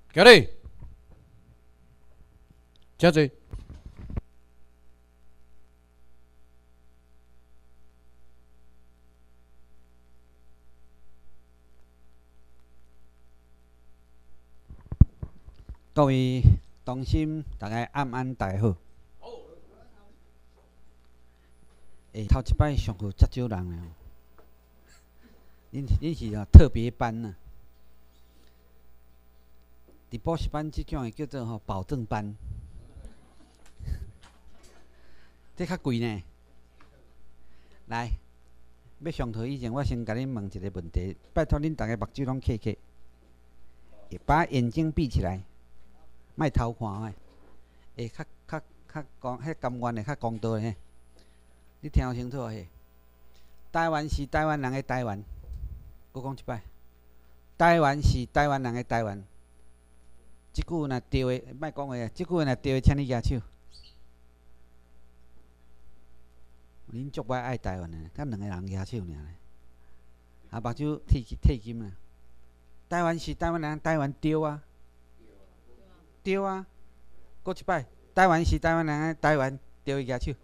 今日真济。各位同心，大家暗安，大家好。头一摆上课遮少人了，恁是特别班呐。伫补习班即种叫做保证班，这较贵呢。来，要上课以前，我先甲恁问一个问题，拜托恁大家目睭拢闭起，把眼睛闭起来，莫偷看较讲，迄甘愿的，较公道的。你听清楚嘿，台湾是台湾人的台湾。我讲一摆，台湾是台湾人的台湾。即句若对的，莫讲话啊！即句若对的，请你举手。恁足歹爱台湾的，敢两个人举手尔。啊，目睭剃金啊！台湾是台湾人，台湾对啊，对啊。过一摆，台湾是台湾人的台湾，对的举手。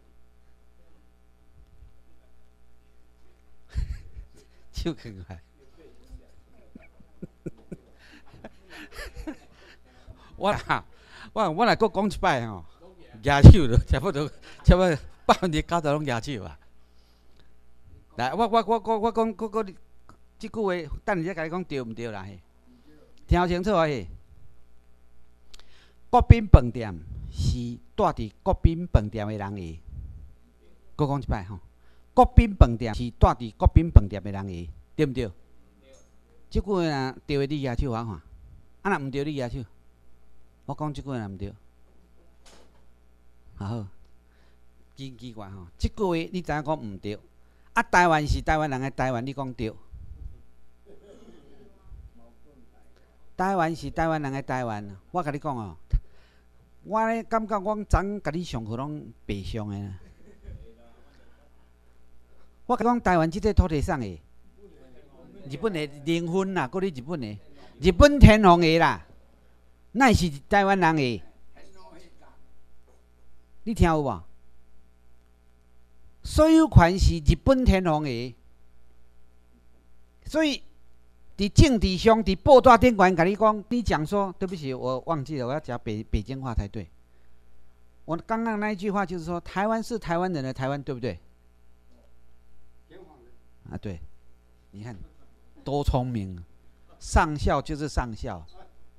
手放开。我若搁讲一摆吼，举手就差不多90%拢举手啊。来，我讲即句话，等下再甲你讲对毋对啦嘿。听清楚啊嘿。国宾饭店是住伫国宾饭店的人个。搁讲一摆吼，国宾饭店是住伫国宾饭店的人个，对毋对？即句话若对的，你举手我看。啊，若毋对，你举手。我讲即句话若毋对，好，真奇怪吼！即句话你知影讲毋对，啊，台湾是台湾人的台湾，你讲对。台湾是台湾人的台湾，我甲你讲哦，我咧感觉我昨甲你上课拢白上的啦。我讲台湾即块土地上的，日本的零分啦，搁你日本的，日本天皇的啦。那是台湾人的，你听有无？所有权是日本天皇的，所以伫政治上，伫报纸顶管甲你讲，你讲说，对不起，我忘记了，我要讲北京话才对。我刚刚那一句话就是说，台湾是台湾人的台湾，对不对？啊，对，你看多聪明，上校就是上校。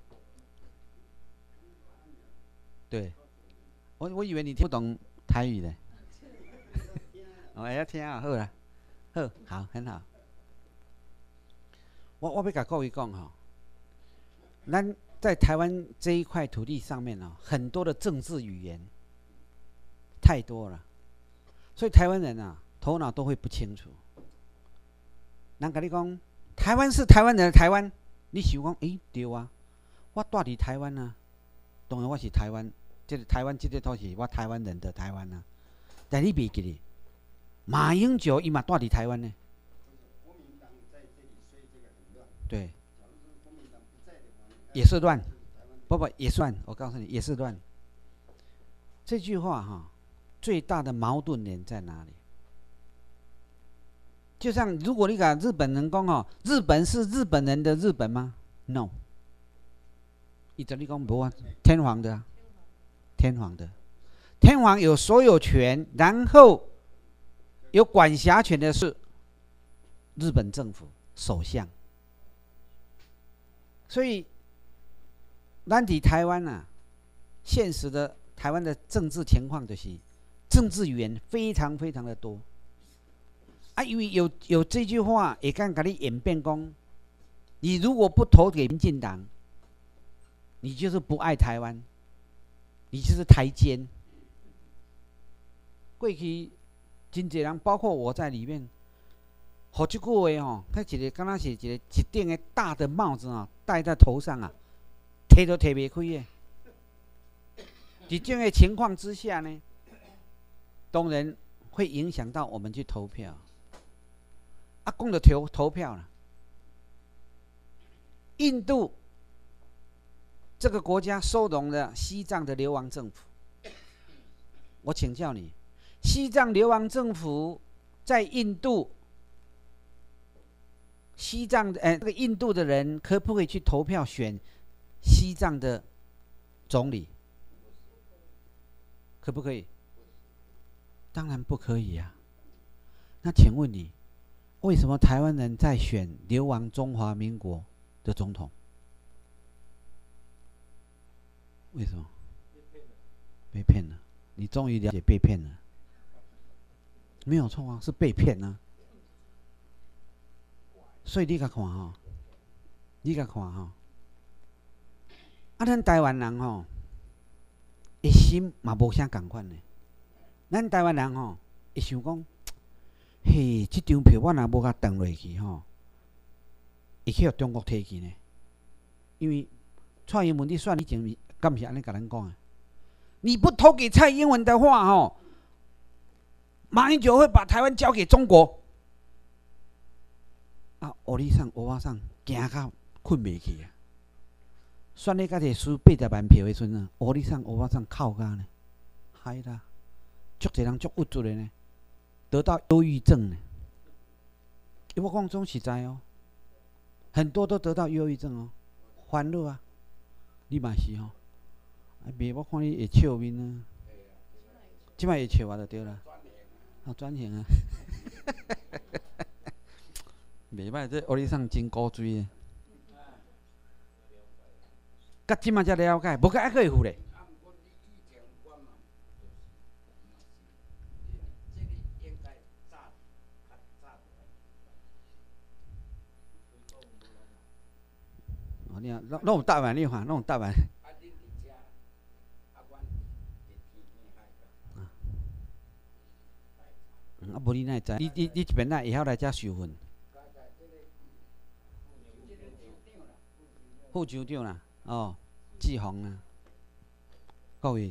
对，我以为你听不懂台语呢。我要听啊，好啦，好，很好。我要甲各位讲吼，咱在台湾这一块土地上面很多的政治语言太多了，所以台湾人头脑都会不清楚。人甲你讲，台湾是台湾人的台湾，你想讲，对啊，我住伫台湾啊。当然我是台湾，这个台湾这个都是我台湾人的台湾啊。但你袂记哩，马英九伊嘛住伫台湾呢。对，也是乱，不也是乱。我告诉你，也是乱。这句话最大的矛盾点在哪里？就像如果你讲日本人讲日本是日本人的日本吗 ？No。伊怎你讲无啊？天皇的天皇的，天皇有所有权，然后有管辖权的是日本政府首相。所以，咱伫台湾现实的台湾的政治情况就是政治语言非常非常的多。因为有这句话，也敢甲你演变讲，你如果不投给民进党，你就是不爱台湾，你就是台奸。过去真侪人，包括我在里面，好这句话它一个敢若是一顶的大的帽子戴在头上摕都摕袂开的。在这样的情况之下呢，当然会影响到我们去投票。讲到投票了，印度这个国家收容了西藏的流亡政府。我请教你，西藏流亡政府在印度，西藏这个印度的人可不可以去投票选西藏的总理？可不可以？当然不可以呀、那请问你，为什么台湾人在选流亡中华民国的总统？为什么？被骗了。你终于了解被骗了。没有错啊，是被骗啊。所以你甲看吼，你甲看吼，咱台湾人吼，一心嘛无啥共款的。咱台湾人吼，会想讲，嘿，这张票我若无甲转落去吼，会去互中国摕去呢。因为蔡英文你选以前，敢毋是安尼甲咱讲的？你不投给蔡英文的话，吼，马英九会把台湾交给中国。啊，乌里上、乌巴上，惊到困袂去啊！选咧甲摕输80万票的时阵啊，乌里上、乌巴上哭甲呢，嗨啦！足侪人足郁卒的呢，得到忧郁症呢。我讲总实在哦，很多都得到忧郁症哦，烦恼啊，你嘛是哦。袂，我看你会笑面啊，即摆会笑啊就对啦，啊转型啊，袂歹，这屋里上真古锥的，甲即摆才了解，无甲还佫会负咧。哦，你啊，拢有答案，你看，拢有答案。啊，无你哪会知？你一边仔会晓来遮受训？副酋长啦，哦，季鸿啊，各位，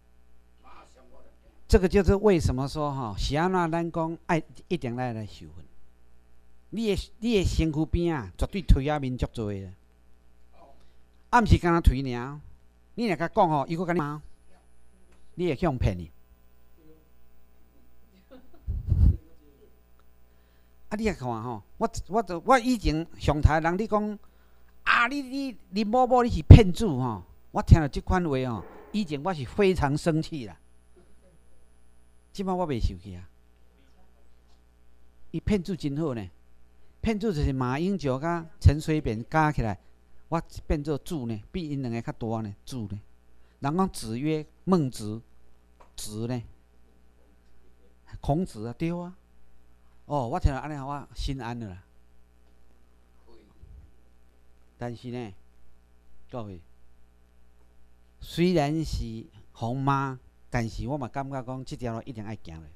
这个就是为什么说哈，是安怎咱讲爱一定来受训。你的身躯边啊，绝对推啊面足多的，啊，毋是干那推尔。你若甲讲吼，伊佫甲你骂，你会去互骗你。啊，你来看吼，我以前上台人，你讲啊，你某某你是骗子吼，我听到这款话吼，以前我是非常生气啦。即摆我袂生气啊，伊骗子真好呢，骗子就是马英九甲陈水扁加起来，我变做子呢，比因两个较大呢，子呢。人讲子曰孟子，子呢，孔子啊，对啊。哦，我听到安尼，我心安了啦。但是呢，各位，虽然是互骂，但是我嘛感觉讲，这条路一定爱行咧。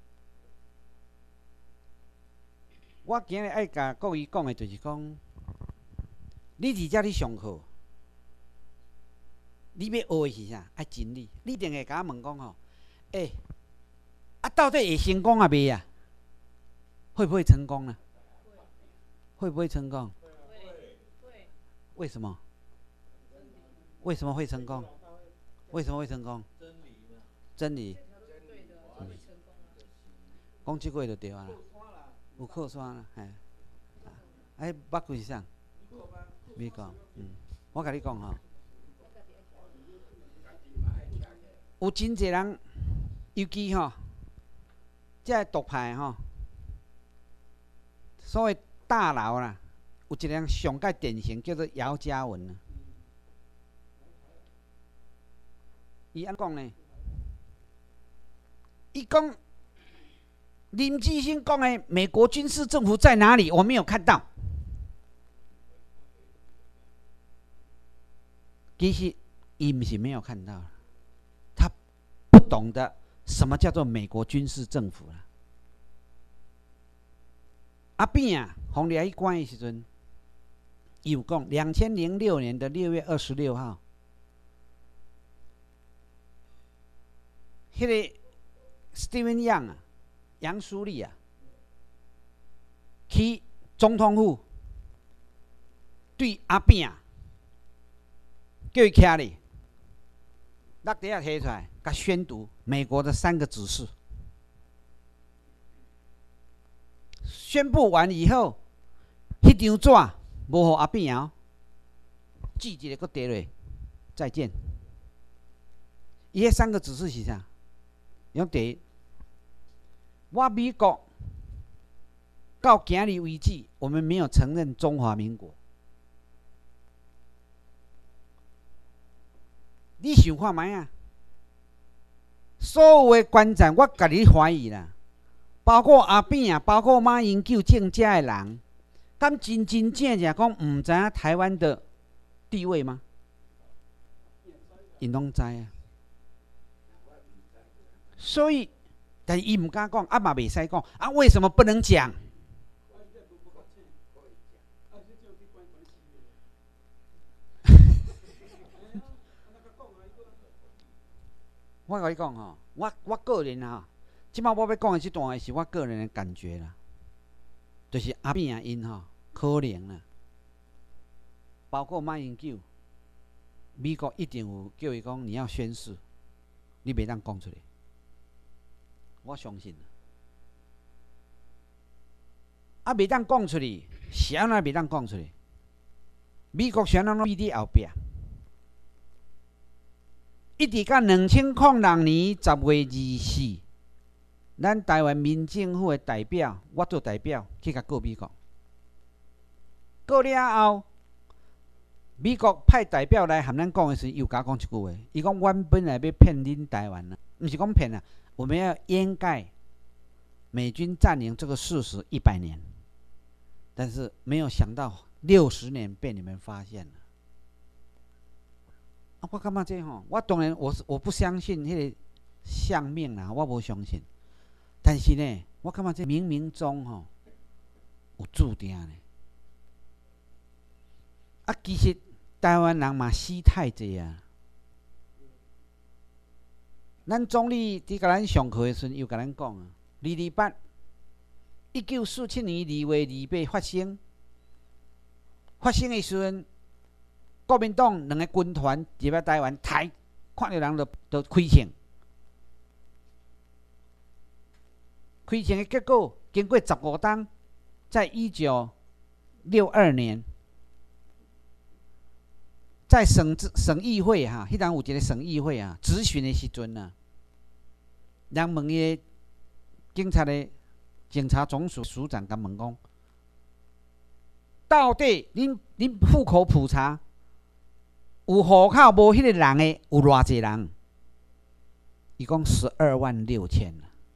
我今日爱甲各位讲的，就是讲，你伫遮咧上课，你要学的是啥？爱真理。你一定会甲我问讲吼，啊，到底会成功啊未啊？会不会成功呢？会不会成功？会。为什么？为什么会成功？为什么会成功？真理。讲即句就对啊啦。有靠山啦，哎，捌几是啥？美国，我甲你讲吼，有真侪人，尤其吼，这独派吼。所谓大佬啦，有一个人上界典型叫做姚嘉文啊。伊安讲呢？伊讲林志兴讲的美国军事政府在哪里？我没有看到。其实伊不是没有看到，他不懂得什么叫做美国军事政府啦。阿扁啊，红掠去关的时阵，伊有讲2006年的6月26号，迄个 Steven Young 啊，杨书立啊，去总统府对阿扁啊叫伊徛咧，落地下摕出来，甲宣读美国的3个指示。宣布完以后，迄张纸无互阿扁哦，寄一个，搁摕落，再见。伊迄3个指示是啥？用第一，我美国到今日为止，我们没有承认中华民国。你想看卖啊？所有的观战，我家己怀疑啦，包括阿扁啊，包括马英九正家的人，敢真正讲唔知影台湾的地位吗？因拢知啊。所以，但伊唔敢讲，啊嘛袂使讲，啊为什么不能讲？我甲你讲吼，我个人啊，即摆我要讲的这段是我个人的感觉啦，就是阿扁啊因吼可能啦，包括马英九，美国一定有叫伊讲你要宣誓，你袂当讲出来。我相信。啊，袂当讲出来，是安怎袂当讲出来？美国谁人拢比伫后壁？一直到2006年10月24，咱台湾民政府的代表，我做代表去甲告美国，告了后，美国派代表来和咱讲的时候，又甲讲一句话，伊讲阮本来要骗恁台湾啦，毋是讲骗啦，我们要掩盖美军占领这个事实100年，但是没有想到60年被你们发现了。啊，我感觉这吼，我当然我不相信迄个相命啦，我无相信。但是呢，我感觉这冥冥中吼有注定呢。啊，其实台湾人嘛死太济啊。咱总理伫甲咱上课的时阵，又甲咱讲啊，228，1947年2月28发生的时阵，国民党2个军团入来台湾，看到人就开枪。开枪的结果，经过15天，在1962年，在省议会哈，迄阵有一个省议会啊，质询的时阵啊，人问伊警察总署署长甲问讲，到底恁户口普查有户口无迄个人的有偌济人？伊讲126000。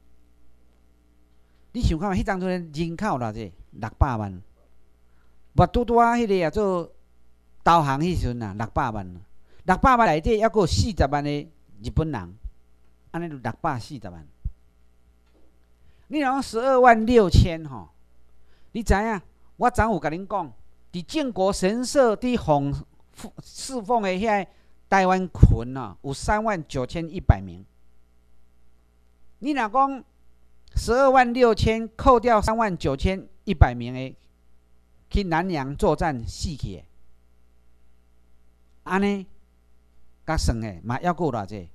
你想看，迄当阵人口偌济？600万。我拄啊，迄个也做导航迄时阵啊，600万。600万内底还佫有40万的日本人，安尼就640万。你若讲126000吼，你知影？我昨有甲恁讲，伫靖国神社伫侍奉的遐台湾群啊，有39100名。你若讲126000扣掉39100名的去南洋作战死去的，安尼甲算的嘛，还佫有偌济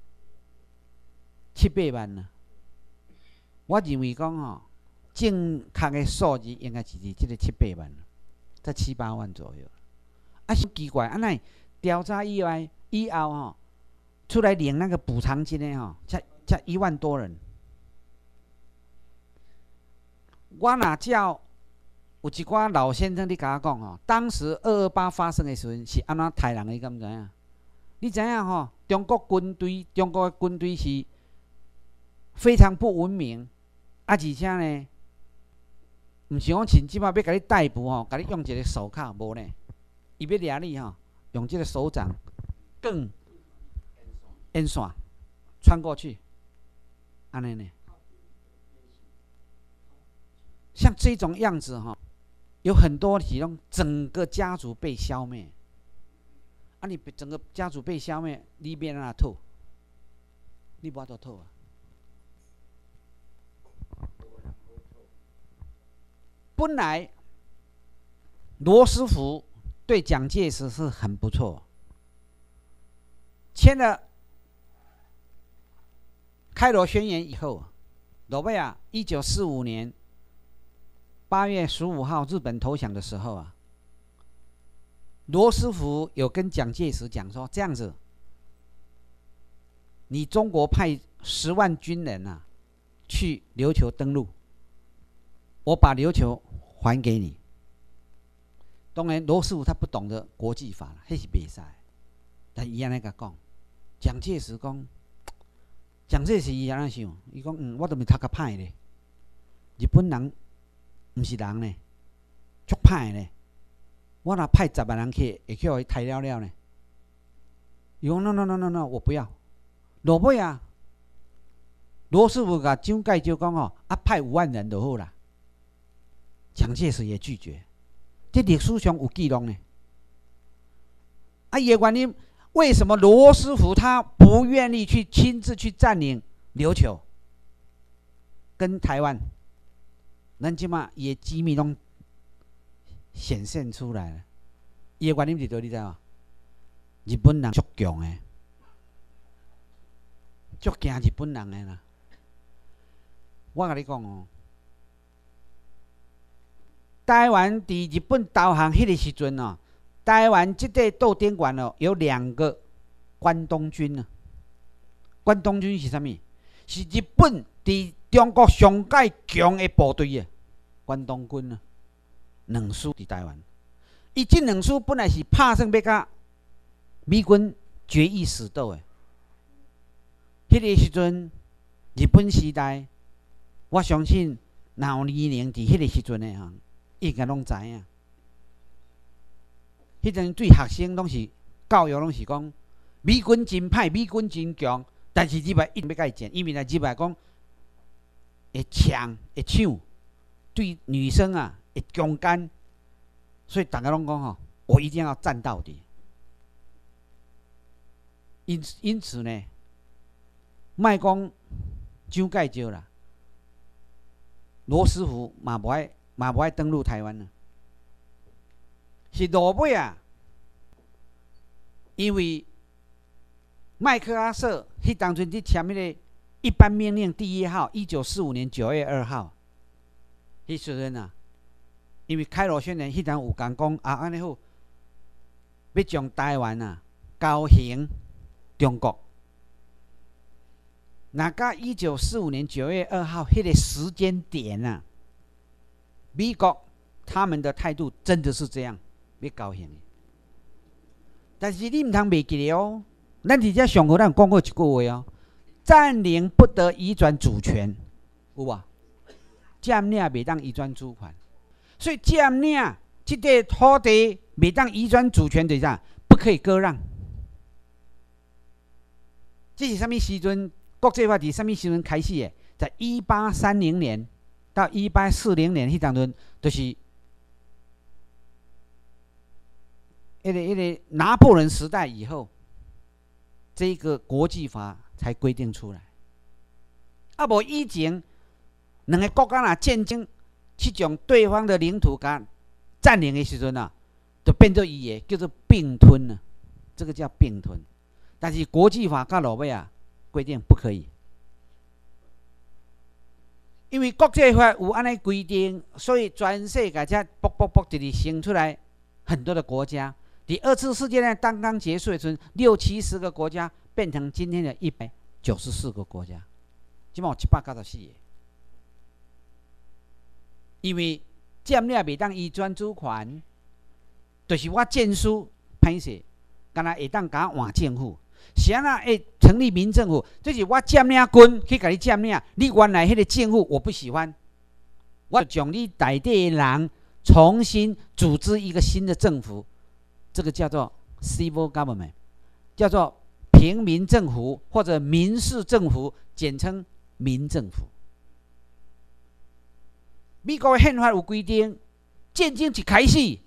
？700万啊！我认为讲吼，正确的数字应该是伫即个700万，在7、8万左右。啊，是奇怪，安尼调查以后吼，出来领那个补偿金的吼，才1万多人。我若照有一寡老先生，你甲我讲吼，当时228发生的时阵是安怎杀人的，你敢知影？你知影吼？中国的军队是非常不文明，啊，而且呢，毋是讲像即摆要甲你逮捕吼，甲你用一个手铐，无呢，伊要掠你吼，用这个手掌更烟线穿过去，安尼呢？像这种样子哈，有很多其中整个家族被消灭。啊，你整个家族被消灭，你要安怎讨？你无法度讨啊！本来罗斯福对蒋介石是很不错， 签了开罗宣言以后，罗贝尔1945年8月15号日本投降的时候啊，罗斯福有跟蒋介石讲说，这样子，你中国派10万军人啊去琉球登陆，我把琉球还给你。当然，罗斯福他不懂得国际法，那是不可以。但伊安尼甲讲，蒋介石讲，蒋介石伊安尼想，伊讲，我都没读较歹咧，日本人不是人呢，足歹咧。我若派10万人去，会叫伊杀了了呢？伊讲 no， 我不要。落尾啊，罗斯福甲蒋介石讲哦，派5万人就好啦。蒋介石也拒绝。这历史上有记录呢。也原因为什么罗斯福他不愿意去亲自去占领琉球跟台湾？咱即马伊的机密拢显现出来了。伊的原因是倒你知吗？日本人足强的，足惊日本人的啦。我甲你讲哦。台湾伫日本投降迄个时阵哦，台湾这块岛顶悬哦有2个关东军啊。关东军是啥物？是日本伫中国上界强的部队啊。关东军啊，2师伫台湾。伊这2师本来是拍算要甲美军决一死斗的。迄个时阵，日本时代，我相信若有年龄伫迄个时阵的哈。应该拢知影，迄阵对学生拢是教育，拢是讲美军真歹，美军真强，但是日本一定要甲伊战，因为呢日本讲会抢会抢，对女生啊会强奸，所以大家拢讲吼，我一定要战到底。因此呢，莫讲蒋介石啦，罗斯福嘛无爱登陆台湾呢，是落尾啊，因为麦克阿瑟迄当阵伫签迄个一般命令第1号，1945年9月2号，迄时阵啊，因为开罗宣言迄当有讲安尼好，要将台湾啊交还中国。那到1945年9月2号迄个时间点啊。美国他们的态度真的是这样，要交还。但是你唔通袂记得哦，咱伫遮上课咱有讲过一句话哦，占领不得移转主权，有无？占领袂当移转主权，所以占领这块土地袂当移转主权，就是啥？不可以割让。这是什么时阵？国际法伫什么时阵开始的？在1830年。到1840年迄当阵，就是迄个拿破仑时代以后，这个国际法才规定出来。无以前2个国家若战争去将对方的领土甲占领的时阵啊，就变做伊的叫做并吞了，这个叫并吞。但是国际法到落尾啊，规定不可以。因为国际法有安尼规定，所以全世界才就是生出来很多的国家。第2次世界大战刚结束的时候，60-70个国家变成今天的194个国家，即马有794个。因为占领袂当移转主权，就是我建书歹势，敢若会当甲我换政府。是安那会成立民政府，就是我占领军去甲你占领，你原来迄个政府我不喜欢，我将你内底的人重新组织一个新的政府，这个叫做 civil government， 叫做平民政府或者民事政府，简称民政府。美国的宪法有规定，战争一开始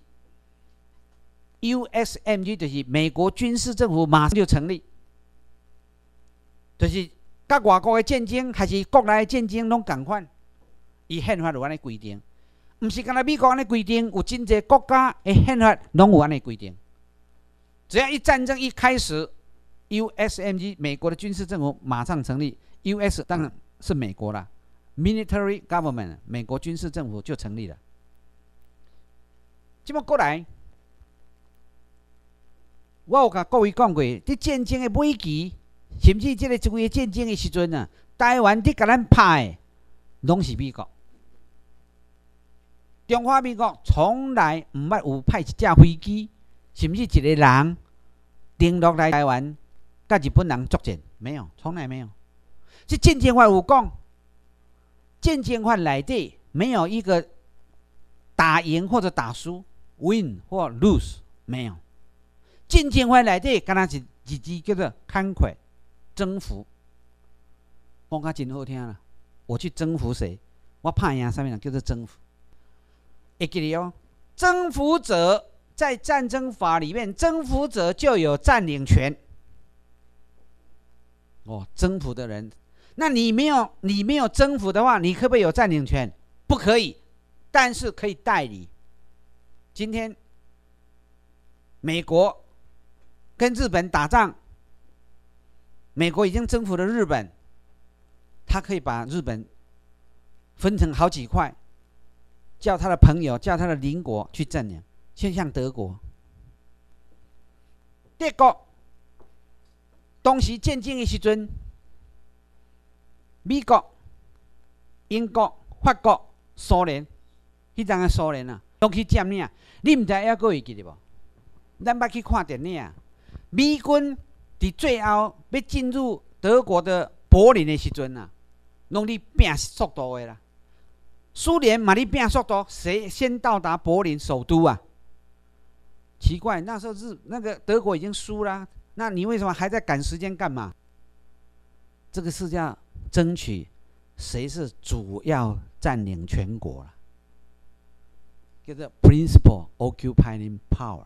，USMG 就是美国军事政府马上就成立。就是甲外国的战争还是国内的战争拢同款，伊宪法有安尼规定，毋是干那美国安尼规定，有真侪国家的宪法拢有安尼规定。只要战争一开始， USMG 美国的军事政府马上成立 ，US 当然是美国啦 ，Military Government 美国军事政府就成立了。这么过来，我有甲各位讲过，伫战争的尾期，甚至这个一位战争的时阵啊，台湾伫甲咱拍的，拢是美国。中华民国从来唔捌有派一架飞机，甚至一个人登陆来台湾，甲日本人作战，没有，从来没有。这战争法有讲，战争法内底没有一个打赢或者打输 ，win 或 lose 没有。战争法内底敢若一字叫做 conquer， 征服。讲甲真好听啦，我去征服谁？我拍赢啥物人叫做征服。会记得哦，征服者在战争法里面，征服者就有占领权。哦，征服的人，那你没有征服的话，你可不可以有占领权？不可以，但是可以代理。今天美国跟日本打仗，美国已经征服了日本，他可以把日本分成好几块。叫他的朋友，叫他的邻国去占领，就像德国、德国当时战争的时阵，美国、英国、法国、苏联，迄阵的苏联啊，都去占领。你唔知还佫会记得无？咱捌去看电影，美军伫最后要进入德国的柏林的时阵啊，拢咧拼速度的啦。苏联嘛，你拼速度，谁先到达柏林首都啊？奇怪，那时候那个德国已经输了，那你为什么还在赶时间干嘛？这个是叫争取谁是主要占领全国了，叫做 principle occupying power。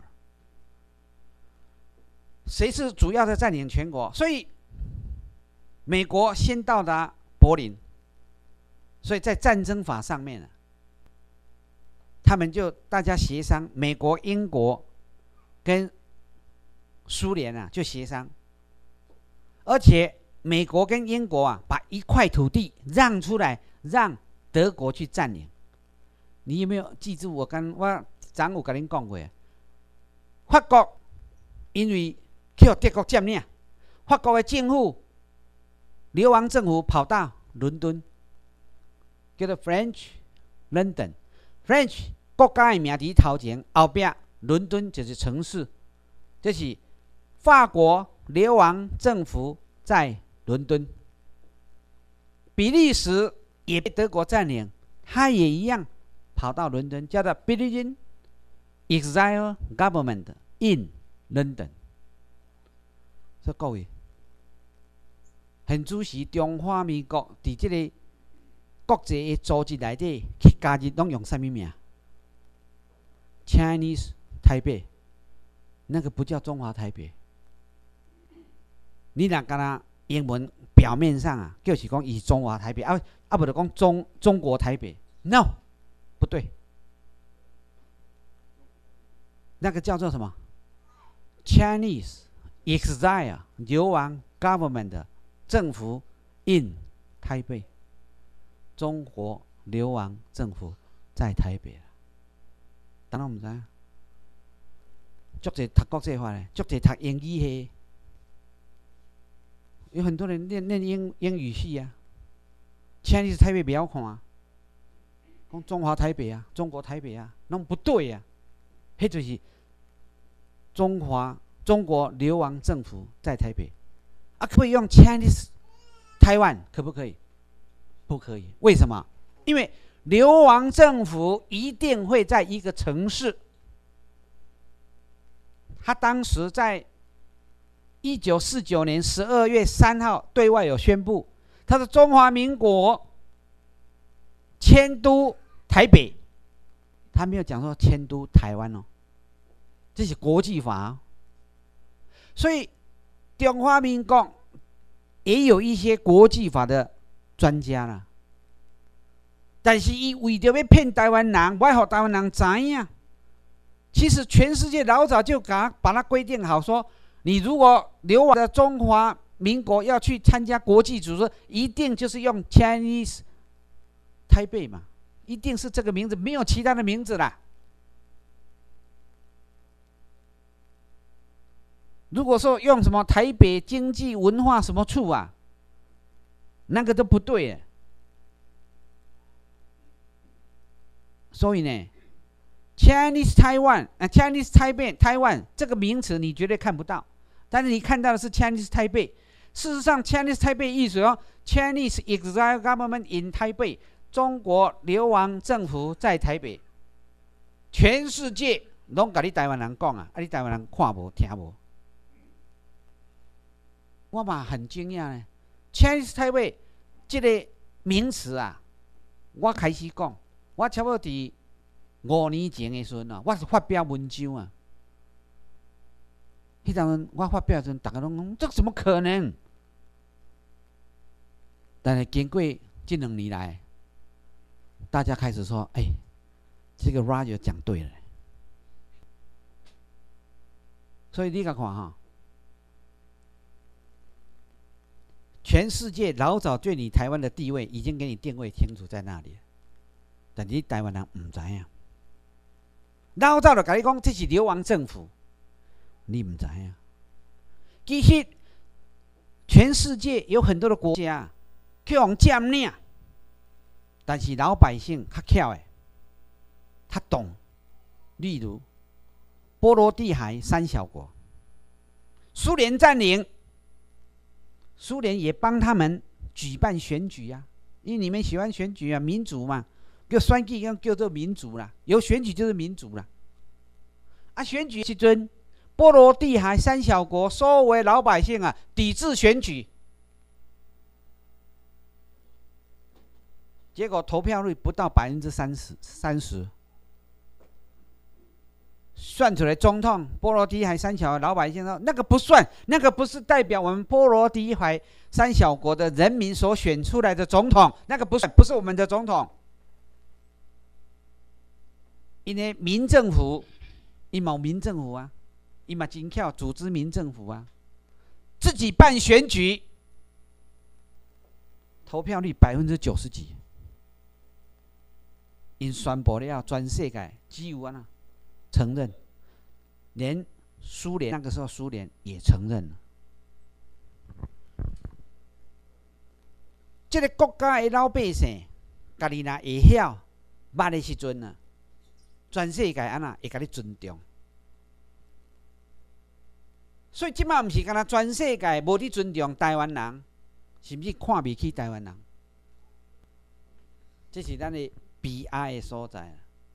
谁是主要的占领全国？所以美国先到达柏林。所以在战争法上面啊，他们就大家协商，美国、英国跟苏联啊就协商，而且美国跟英国啊把一块土地让出来，让德国去占领。你有没有记住我昨有跟您讲过？法国因为去德国占领，法国的政府流亡政府跑到伦敦。叫做 French London，French 国家的名伫头前，后壁伦敦就是城市，这是法国流亡政府在伦敦。比利时也被德国占领，他也一样跑到伦敦，叫做 Belgian Exile Government in London。所以各位，很主席中华民国伫这个国际的组织内底去加入，拢用什么名 ？Chinese 台北，那个不叫中华台北。你若干那英文表面上啊，就是讲以中华台北不就讲中国台北 ？No， 不对，那个叫做什么 ？Chinese Exile 流亡 Government 政府 in 台北。中国流亡政府在台北啦，当然唔知，足侪读国际法的，足侪读英语系，有很多人念英语系啊。Chinese 台北不要看啊，讲中华台北啊，中国台北啊，拢不对啊，迄就是中国流亡政府在台北啊，可不可以用 Chinese 台湾？可不可以？不可以，为什么？因为流亡政府一定会在一个城市。他当时在1949年12月3号对外有宣布，他说中华民国迁都台北，他没有讲说迁都台湾哦，这是国际法哦。所以中华民国也有一些国际法的专家啦，但是伊为着要骗台湾人，不要让台湾人知影，其实全世界老早就把它规定好说， 你如果流亡的中华民国要去参加国际组织，一定就是用 Chinese 台北嘛，一定是这个名字，没有其他的名字啦。如果说用什么台北经济文化什么处啊，那个都不对耶。所以呢 ，Chinese Taiwan、Chinese Taipei、Taiwan 这个名词你绝对看不到，但是你看到的是 Chinese Taipei。事实上 ，Chinese Taipei 意思哦 ，Chinese Exile Government in Taipei， 中国流亡政府在台北。全世界拢甲你台湾人讲啊，你台湾人看无听无。我嘛很惊讶呢 ，Chinese Taipei 这个名词啊，我开始讲。我差不多伫5年前的时阵啊，我是发表文章啊。迄阵我发表的时阵，大家拢讲这怎么可能？但是经过这2年来，大家开始说：“哎，这个 Roger 讲对了。”所以你看哈，全世界老早对你台湾的地位已经给你定位清楚在那里了。但是台湾人唔知影，老早就甲你讲这是流亡政府，你唔知影。其实全世界有很多的国家去互占领，但是老百姓较巧的，较懂。例如波罗的海3小国，苏联占领，苏联也帮他们举办选举啊，因为你们喜欢选举啊，民主嘛。叫选举叫做民主啦，有选举就是民主啦。啊，选举时阵，波罗的海3小国所有的老百姓啊，抵制选举，结果投票率不到30%，算出来总统，波罗的海3小国老百姓说那个不算，那个不是代表我们波罗的海3小国的人民所选出来的总统，那个不是我们的总统。因为民政府，伊冇民政府啊，伊嘛真巧组织民政府啊，自己办选举，投票率90%几，因宣布了全世界只有啊承认，连苏联那个时候苏联也承认了。这个国家的老百姓，家己若会晓捌的时阵啊。全世界安那会甲你尊重，所以即摆毋是敢若全世界无你尊重台湾人，甚至看袂起台湾人，这是咱的悲哀的所在。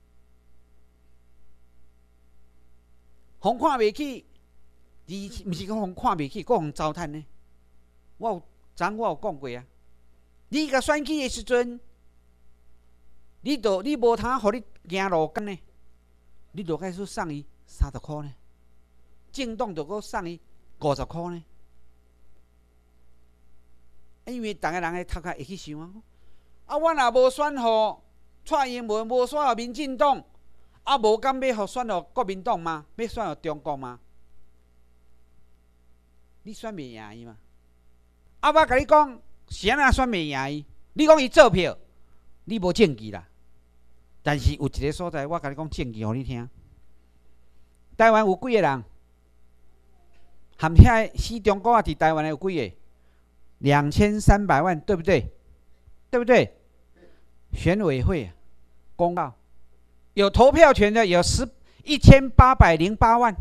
互看袂起，毋是讲互看袂起，佫互糟蹋呢。我有讲过啊，你甲选举的时阵，你无通互你行路工呢。你就开始送伊30块呢，政党就搁送伊50块呢。因为大家人的头壳会去想啊，我若无选互蔡英文，无选互民进党，啊无敢要互选互国民党吗？要选互中国吗？你选袂赢伊嘛？啊，我甲你讲，是安怎选袂赢伊？你讲伊做票，你无证据啦。但是有一个所在，我甲你讲证据，互你听。台湾有几个人？含遐死中国啊，伫台湾的有几个？2300万，对不对？对不对？选委会公告，有投票权的有1808万，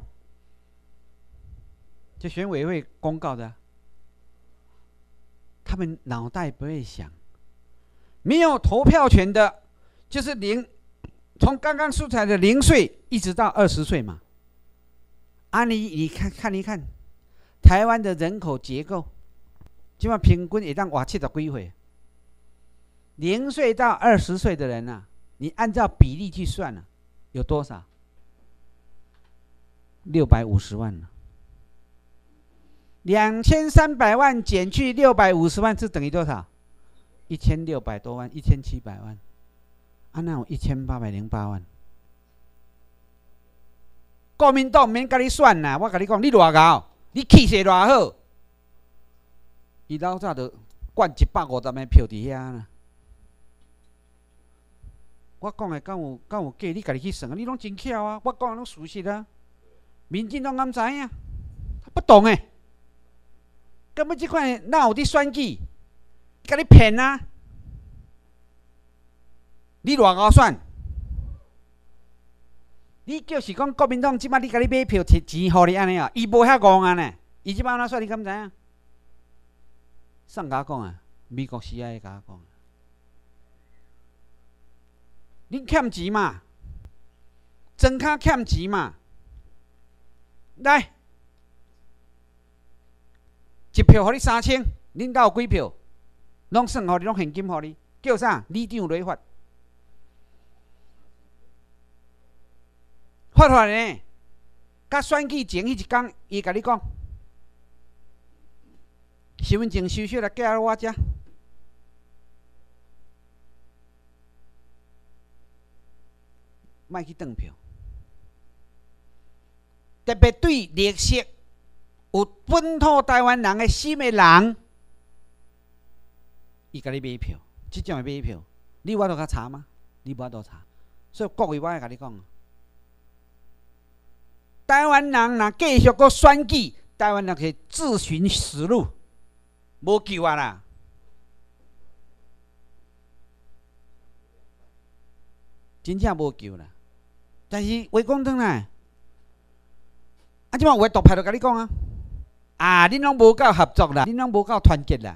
这选委会公告的。他们脑袋不会想，没有投票权的。就是从刚刚出来的0岁一直到20岁嘛。啊你看一看，台湾的人口结构，今晚平均会当活70几岁。0岁到20岁的人啊，你按照比例去算啊，有多少？650万了。2300万减去650万，是等于多少？1600多万，1700万。啊，那有1808万。国民党免甲你选啦，我甲你讲，你偌高， 你气势偌好，伊老早就灌150个票伫遐啦。我讲的敢有假？你家己去算啊！你拢真巧啊！我讲的拢事实啊。民进党敢知影？不懂诶。根本即款哪有伫选举？甲你骗啊！你偌高选？你就是讲国民党即摆你甲你买票摕钱互你安尼啊？伊无遐戆啊呢！伊即摆安怎选？你敢知影？上甲我讲啊，美国 CIA 甲我讲，恁欠钱嘛，庄卡欠钱嘛，来，一票互你3000，恁家有几票？拢算互你，拢现金互你，叫啥？里长来发。发出来呢，甲选举前迄一天，伊甲你讲，身份证收起来寄到我遮，莫去转票。特别对绿色有本土台湾人的心的人，伊甲你买票，即种的买票，你有法度甲查吗？你无法度查，所以各位我爱甲你讲。台湾人若继续搁选举，台湾人是自寻死路，无救啊啦！真正无救啦。但是话讲转来，即摆有个独派就甲你讲啊，恁拢无够合作啦，恁拢无够团结啦。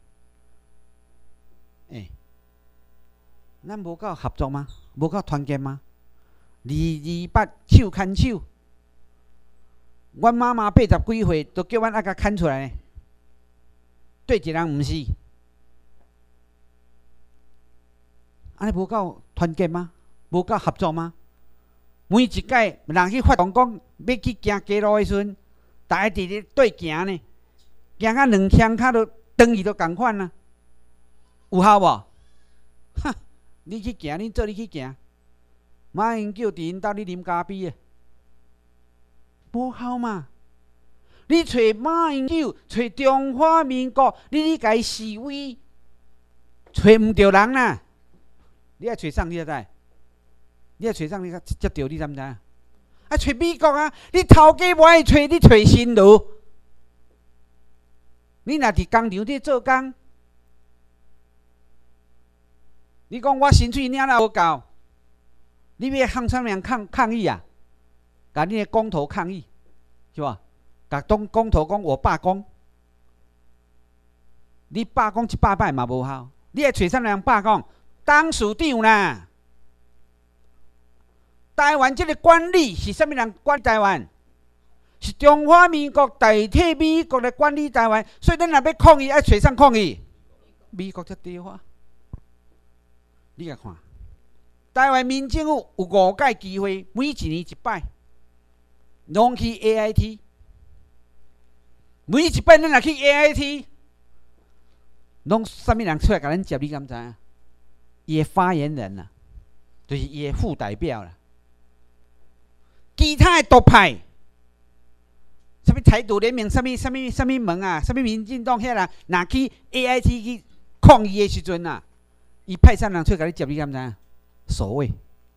咱无够合作吗？无够团结吗？228手牵手。阮妈妈80几岁，都叫阮甲牵出来呢。对一人毋是，安尼无够团结吗？无够合作吗？每一届人去发动讲要去行街路的时阵，大家伫咧对行呢，行到2天骹都等于都共款啊，有效无？哼，你去行，恁做你去行，马英九伫因兜咧啉咖啡诶。无效嘛？你找马英九，找中华民国，你甲伊示威，找毋着人啦。你爱找啥？你才知？你爱找啥？你才着？你知毋知？啊，找美国啊！你头家无爱找，你找新路。你若伫工厂伫做工，你讲我薪水领了无够，你要向啥物人抗议啊？甲你的公投抗议，是吧？甲公投讲我罢工，你罢工100摆嘛无效。你爱找啥人罢工？当市长啦。台湾这个管理是啥物人管台湾？是中华民国代替美国来管理台湾，所以咱若要抗议，爱找啥抗议？美国才对啊！你甲看，台湾民政府有5届机会，每1年1摆。拢去 AIT， 每一摆咱若去 AIT， 拢啥物人出来甲咱接？你敢知影？伊的发言人啦，就是伊的副代表啦。其他的独派，啥物台独联盟，啥物门啊，啥物民进党遐人，若去 AIT 去抗议的时阵啊，伊派啥人出来甲你接？你敢知影？守卫。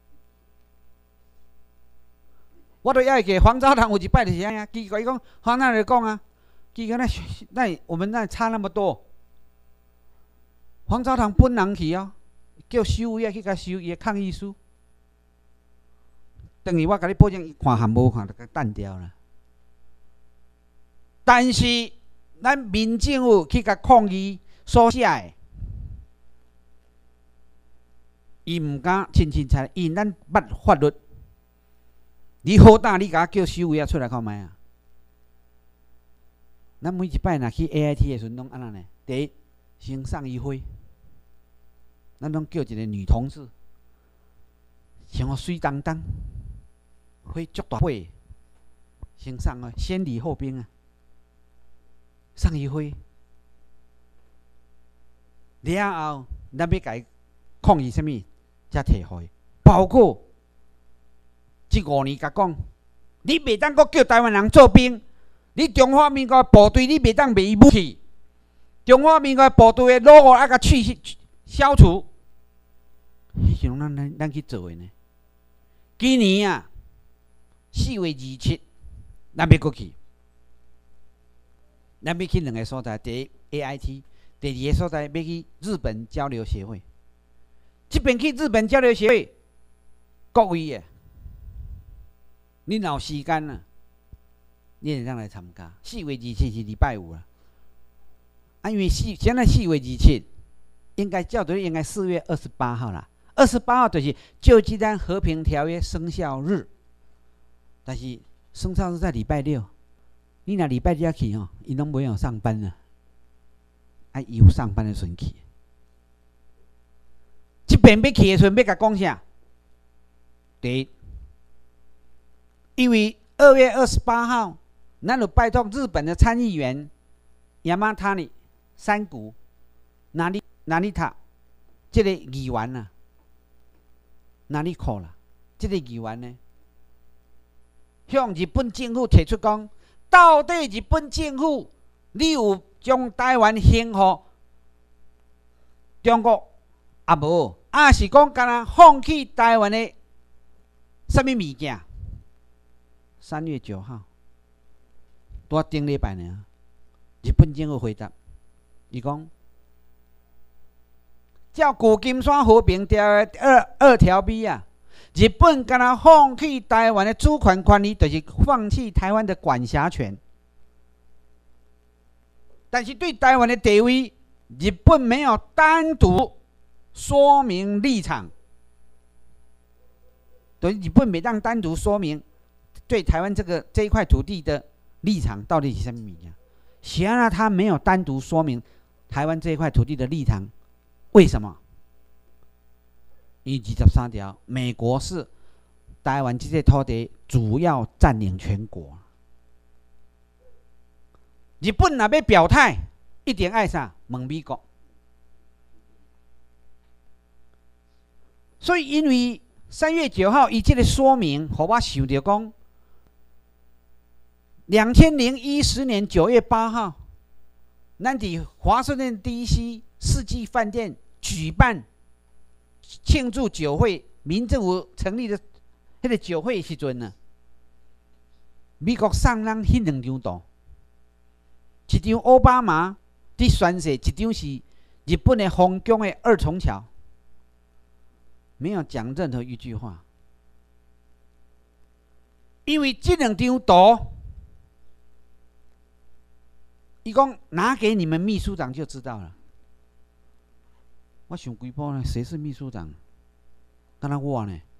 我都要给黄昭堂有一摆就是安尼，奇怪，伊讲黄昭堂就讲啊，奇怪那我们那差那么多，黄昭堂本人去哦，叫收尾去甲收伊的抗议书，等于我甲你保证，伊看还无看就甲淡掉啦。但是咱民政府去甲抗议所写的，伊毋敢亲采，因咱捌法律。你好大，你甲我叫收尾出来看卖啊！咱每一摆若去 AIT 的时阵，拢安怎呢？第一，先送伊花，咱拢叫一个女同事，穿水当当，花足大花，先送啊，先礼后兵啊，送伊花。了后，咱要甲伊抗议啥物，才摕互伊，包括。这5年甲讲，你袂当阁叫台湾人做兵， 你中华民国部队你袂当卖伊武器，中华民国部队的 logo 甲消除，迄种咱去做的呢？今年啊，4月27，咱要过去，咱要去2个所在，第一 AIT， 第2个所在要去日本交流协会。这边去日本交流协会，各位啊，你若有时间啊，你会当来参加。4月27是礼拜五啊，因为现在4月27，应该照对应该4月28号啦。28号就是旧金山和平条约生效日，但是生效日在礼拜六，你若礼拜日去吼，伊拢袂用上班啊，伊有上班的时阵去。这边要去的时阵，要甲讲啥？第一，因为2月28号，咱就拜托日本的参议员Yamatani山谷哪里塔这个议员啊，哪里考啦？这个议员呢，向日本政府提出讲，到底日本政府你有将台湾献予中国啊无？啊是讲敢若放弃台湾的什么物件？3月9号，多顶礼拜呢？日本政府回答，伊讲，照旧金山和平条约2条 B 啊，日本敢若放弃台湾的主权权利，就是放弃台湾的管辖权。但是对台湾的地位，日本没有单独说明立场，对日本没当单独说明对台湾这一块土地的立场到底是什么物件？显然他没有单独说明台湾这一块土地的立场，为什么？因为23条，美国是台湾这些土地主要占领权国，日本若要表态，一定爱啥？问美国。所以，因为3月9号，伊这个说明，互我想到讲，2010年9月8号，咱伫华盛顿 DC 世纪饭店举办庆祝酒会，民政府成立的迄个酒会时阵呢，美国送咱迄2张图，一张奥巴马伫宣誓，一张是日本的丰江的2重桥。没有讲任何一句话，因为这2张图，伊讲拿给你们秘书长就知道了。我想几步呢？谁是秘书长？敢若我呢？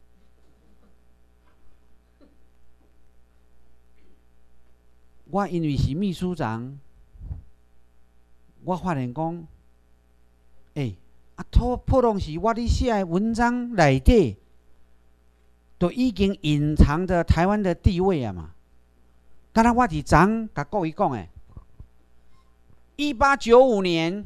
我因为是秘书长，我发现讲，普通是我咧写的文章内底，都已经隐藏着台湾的地位啊嘛。敢若我伫昨甲各位讲的，1895年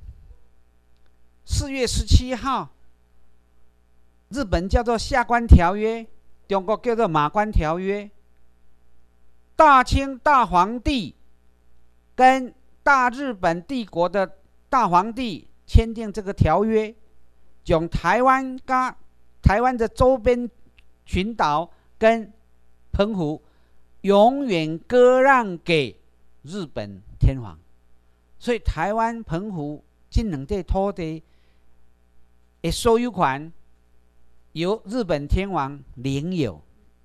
4月17号，日本叫做下关条约，中国叫做马关条约。大清大皇帝跟大日本帝国的大皇帝签订这个条约，将台湾的周边群岛跟澎湖永远割让给日本天皇，所以台湾、澎湖这2块土地的所有权由日本天皇领有。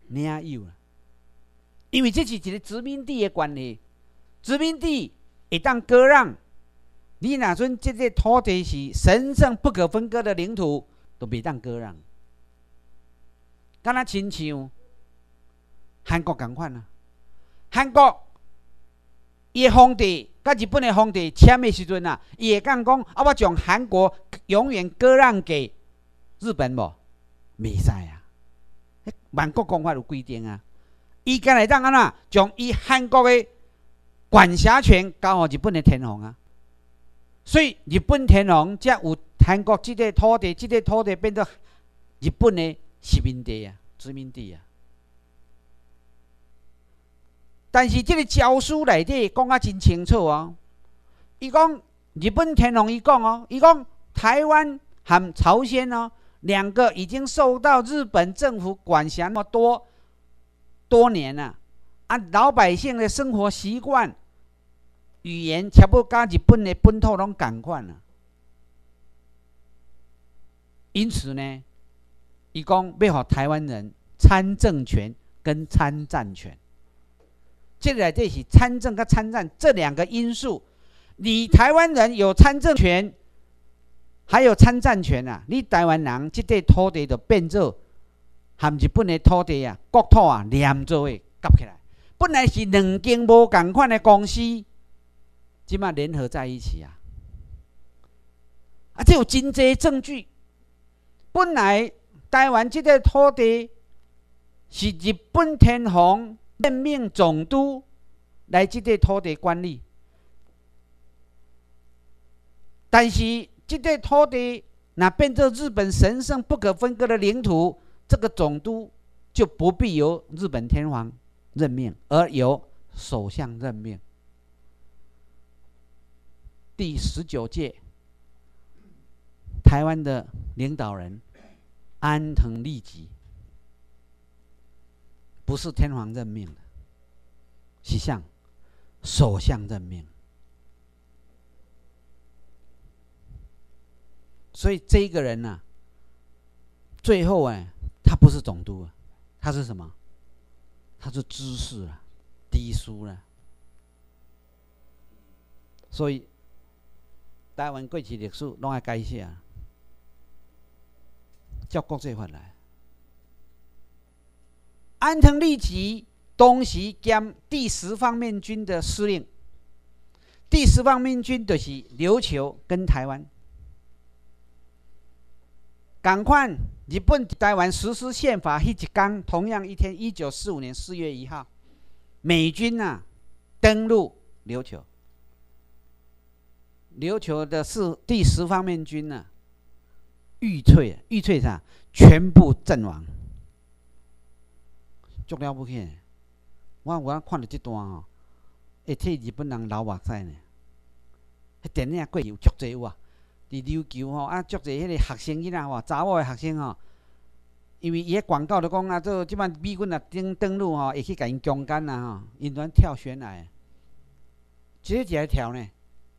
因为这是一个殖民地的关系，殖民地会当割让。你若阵这个土地是神圣不可分割的领土，都袂当割让。敢若亲像韩国同款啊，韩国伊的皇帝甲日本的皇帝签的时阵啊，伊会讲我将韩国永远割让给日本无？袂使啊！万国公法有规定啊，伊敢会当安怎将伊韩国的管辖权交予日本的天皇啊？所以日本天皇才有韩国这个土地，这个土地变作日本的殖民地啊，殖民地啊。 但是这个诏书内底讲啊真清楚哦。伊讲日本天皇伊讲哦，伊讲台湾和朝鲜哦两个已经受到日本政府管辖那么多年了，老百姓的生活习惯、语言差不多跟日本的本土拢同款了。因此呢，伊讲要让台湾人参政权跟参战权。这内底是参政跟参战这两个因素，你台湾人有参政权，还有参战权啊！你台湾人这块土地就变做和日本的土地啊、国土啊连做的夹起来，本来是两间无同款的公司，即马联合在一起啊！这有真济证据。本来台湾这块土地是日本天皇任命总督来这块土地管理，但是这块土地那变成日本神圣不可分割的领土，这个总督就不必由日本天皇任命，而由首相任命。第19届台湾的领导人安藤利吉，不是天皇任命的，是向首相任命。所以这一个人啊，最后他不是总督啊，他是什么？他是知识啊，低书啊。所以台湾过去历史拢要改写，照国际法来。安藤利吉当时兼第10方面军的司令，第10方面军就是琉球跟台湾。同款，日本台湾实施宪法那一天，同样一天，1945年4月1号，美军登陆琉球。琉球的是第10方面军玉翠啥全部阵亡，足了不起。我看到这段会替日本人流目屎呢。迄电影过有足济有啊。伫琉球足济迄个学生囡仔查某的学生因为伊个广告就讲做即摆美军登陆会去甲因强奸因团跳悬崖，一个跳呢。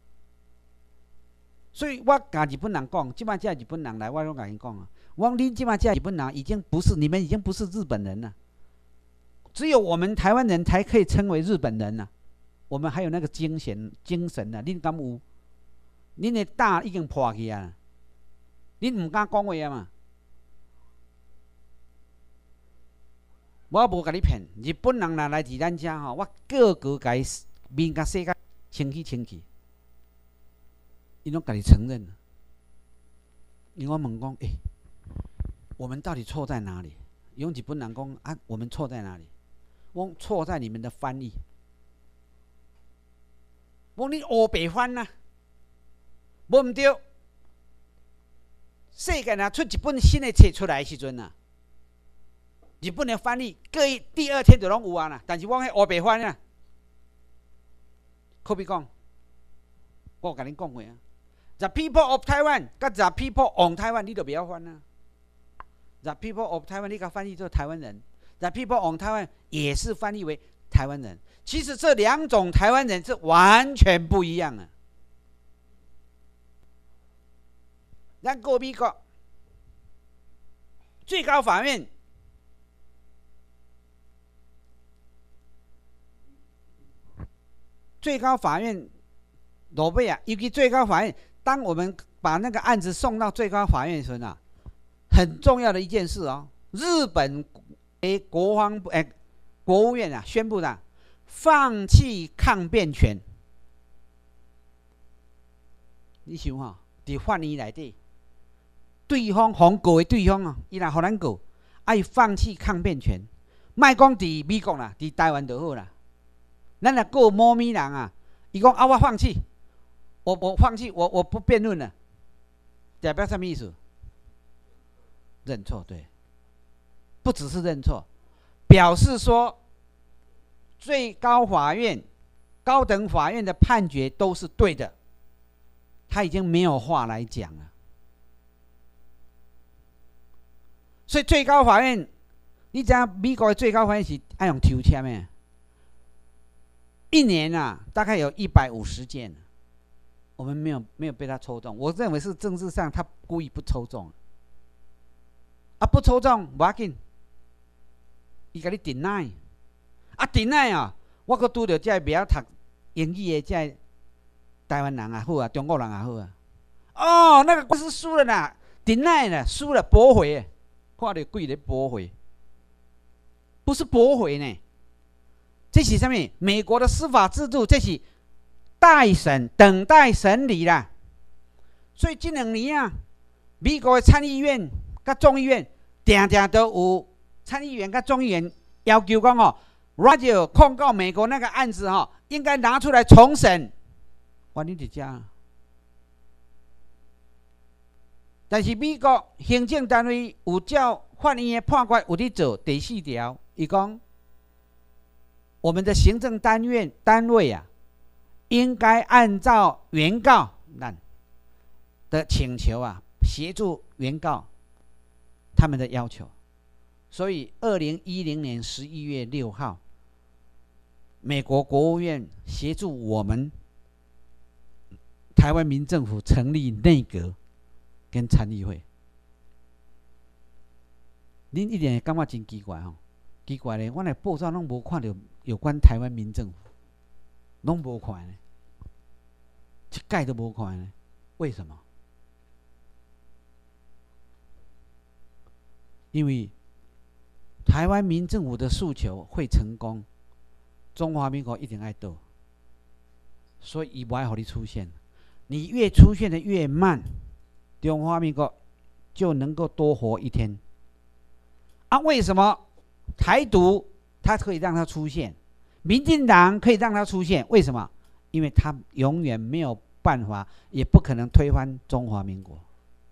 所以我甲日本人讲，即摆这日本人来，我拢甲因讲我讲恁即摆这日本人已经不是，你们已经不是日本人了，只有我们台湾人才可以称为日本人我们还有那个精神恁敢有？恁的胆已经破去啊！恁唔敢讲话嘛？我无甲你骗，日本人若来伫咱遮我个个甲伊面甲洗甲清气，伊拢家己承认了。因为我问讲，我们到底错在哪里？用日本人讲我们错在哪里？我错在你们的翻译。我你黑白翻无毋对，世界出一本新的册出来的时阵日本的翻译第2天就拢有但是我迄黑白翻可比讲，我有甲恁讲过The people of Taiwan 甲 The people on Taiwan 你就不要翻The people of Taiwan 你甲翻译做台湾人 ，The people on Taiwan 也是翻译为台湾人。其实这2种台湾人是完全不一样咱过美国最高法院诺贝尔，尤其最高法院，当我们把那个案子送到最高法院时很重要的一件事日本国务院宣布放弃抗辩权。你想伫法院内底。对方互告的对方伊若互咱告，伊放弃抗辩权，莫讲伫美国啦，伫台湾就好啦。咱若告某咪人伊讲我放弃，我放弃，我不辩论了，代表什么意思？认错，对，不只是认错，表示说最高法院、高等法院的判决都是对的，他已经没有话来讲了。所以最高法院，你知道美国的最高法院是爱用抽签的，一年啊大概有150件，我们没有被他抽中。我认为是政治上他故意不抽中，不抽中不要紧，伊甲你 deny， deny 啊，我阁拄到这袂晓读英语的这台湾人也好啊，中国人也好啊，哦，那个官司输了啦 ，deny 了，输了，驳回，看到贵咧驳回，不是驳回呢，这是什么？美国的司法制度，这是待审，等待审理啦。所以这2年啊，美国的参议院甲众议院常常都有参议员甲众议员要求讲哦 ，Radio 控告美国那个案子哦，应该拿出来重审。我你伫遮，但是美国行政单位有照法院的判决有伫做第4条，伊讲我们的行政单位啊，应该按照原告的请求啊，协助原告他们的要求。所以2010年11月6号，美国国务院协助我们台湾民政府成立内阁跟参议会。恁一定会感觉真奇怪吼，奇怪咧，我的报纸拢无看到有关台湾民政府，拢无看呢，一概都无看呢，为什么？因为台湾民政府的诉求会成功，中华民国一定爱倒，所以伊不爱让你出现。你越出现的越慢，中华民国就能够多活1天。为什么台独它可以让它出现，民进党可以让它出现？为什么？因为它永远没有办法，也不可能推翻中华民国。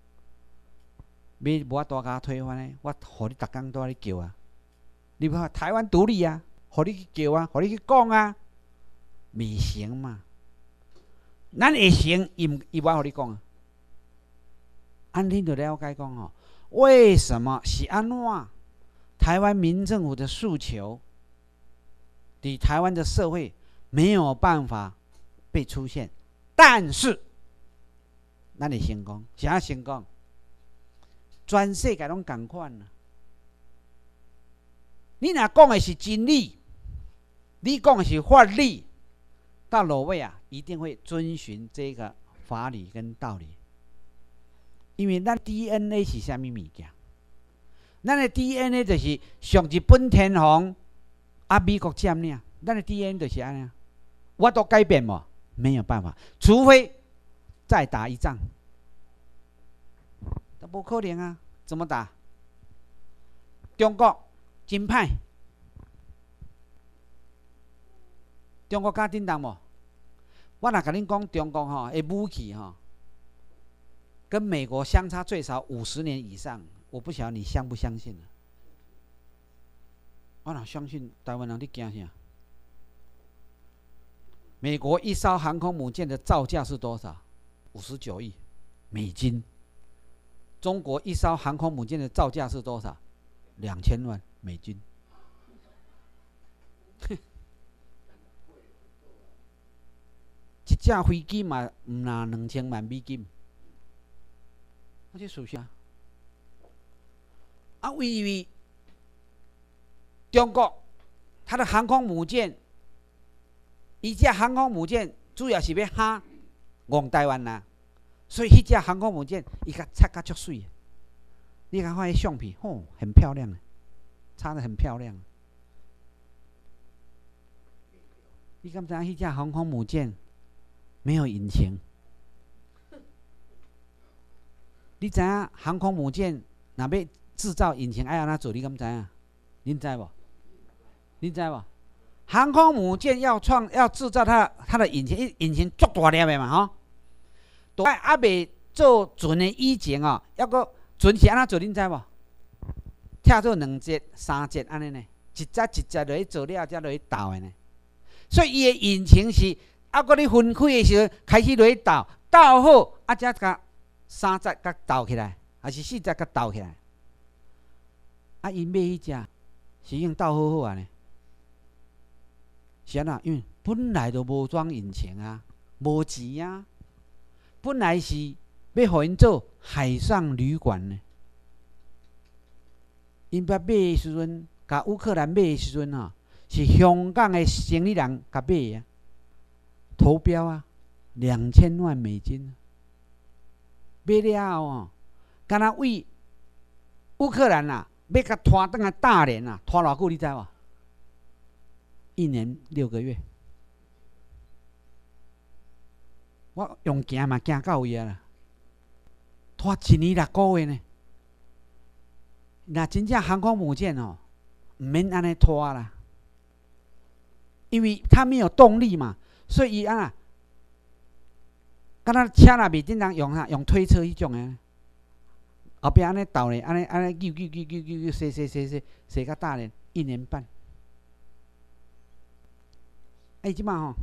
你无法度甲推翻呢？我互你逐工都在叫啊！你看台湾独立啊，互你去叫啊，互你去讲啊，未行嘛？咱会行，伊无互你讲啊。恁就了解讲哦，为什么是安怎？台湾民政府的诉求，在台湾的社会没有办法被出现，但是咱会成功，啥成功？全世界拢同款啦。你若讲的是真理，你讲的是法律，到落尾啊，一定会遵循这个法理跟道理。因为咱 DNA 是啥物物件？咱的 DNA 就是上日本天皇美国占领，咱的 DNA 就是安尼。我都改变无，没有办法，除非再打一仗。都不可能啊！怎么打？中国真歹，中国敢叮当无？我若甲恁讲，中国的武器跟美国相差最少50年以上，我不晓得你相不相信啊？我哪相信台湾人？你惊啥？美国一艘航空母舰的造价是多少？59亿美金。中国一艘航空母舰的造价是多少？2000万美金。一架飞机嘛，唔拿2000万美金。那这属啥？因为中国它的航空母舰，一架航空母舰主要是要哈往台湾啦。所以，迄架航空母舰，伊甲擦甲足水，你看迄相片，很漂亮，擦得很漂亮。你敢知影迄架航空母舰没有引擎？你知影航空母舰若要制造引擎爱安怎做？你敢知影？恁知无？恁知无？航空母舰要制造它的引擎，引擎足大粒的嘛，未做船的以前哦，抑个船是安怎做？恁知无？拆做2节、3节安尼呢？一节一节落去做了，才落去倒的呢。 所以伊的引擎是啊，搁咧分开的时候开始落倒，倒好啊，才甲3节甲倒起来，还是4节甲倒起来。啊，伊买迄只是已经倒好好啊呢。是安怎？因为本来就无装引擎啊，无钱啊，本来是要互因做海上旅馆呢。因捌买的时阵，甲乌克兰买的时阵啊，是香港的生意人甲买啊，投标啊，2000万美金。买了后哦，敢若为乌克兰啊，要甲拖转来大连啊，拖偌久你知无？1年6个月。我用行嘛行到位啊啦，拖1年6个月呢。那真正航空母舰哦，唔免安尼拖啦，因为它没有动力嘛，所以伊啊，敢若车若袂顶人用啥，用推车迄种诶，后壁安尼倒咧，安尼溜，踅到大连1年半。即马吼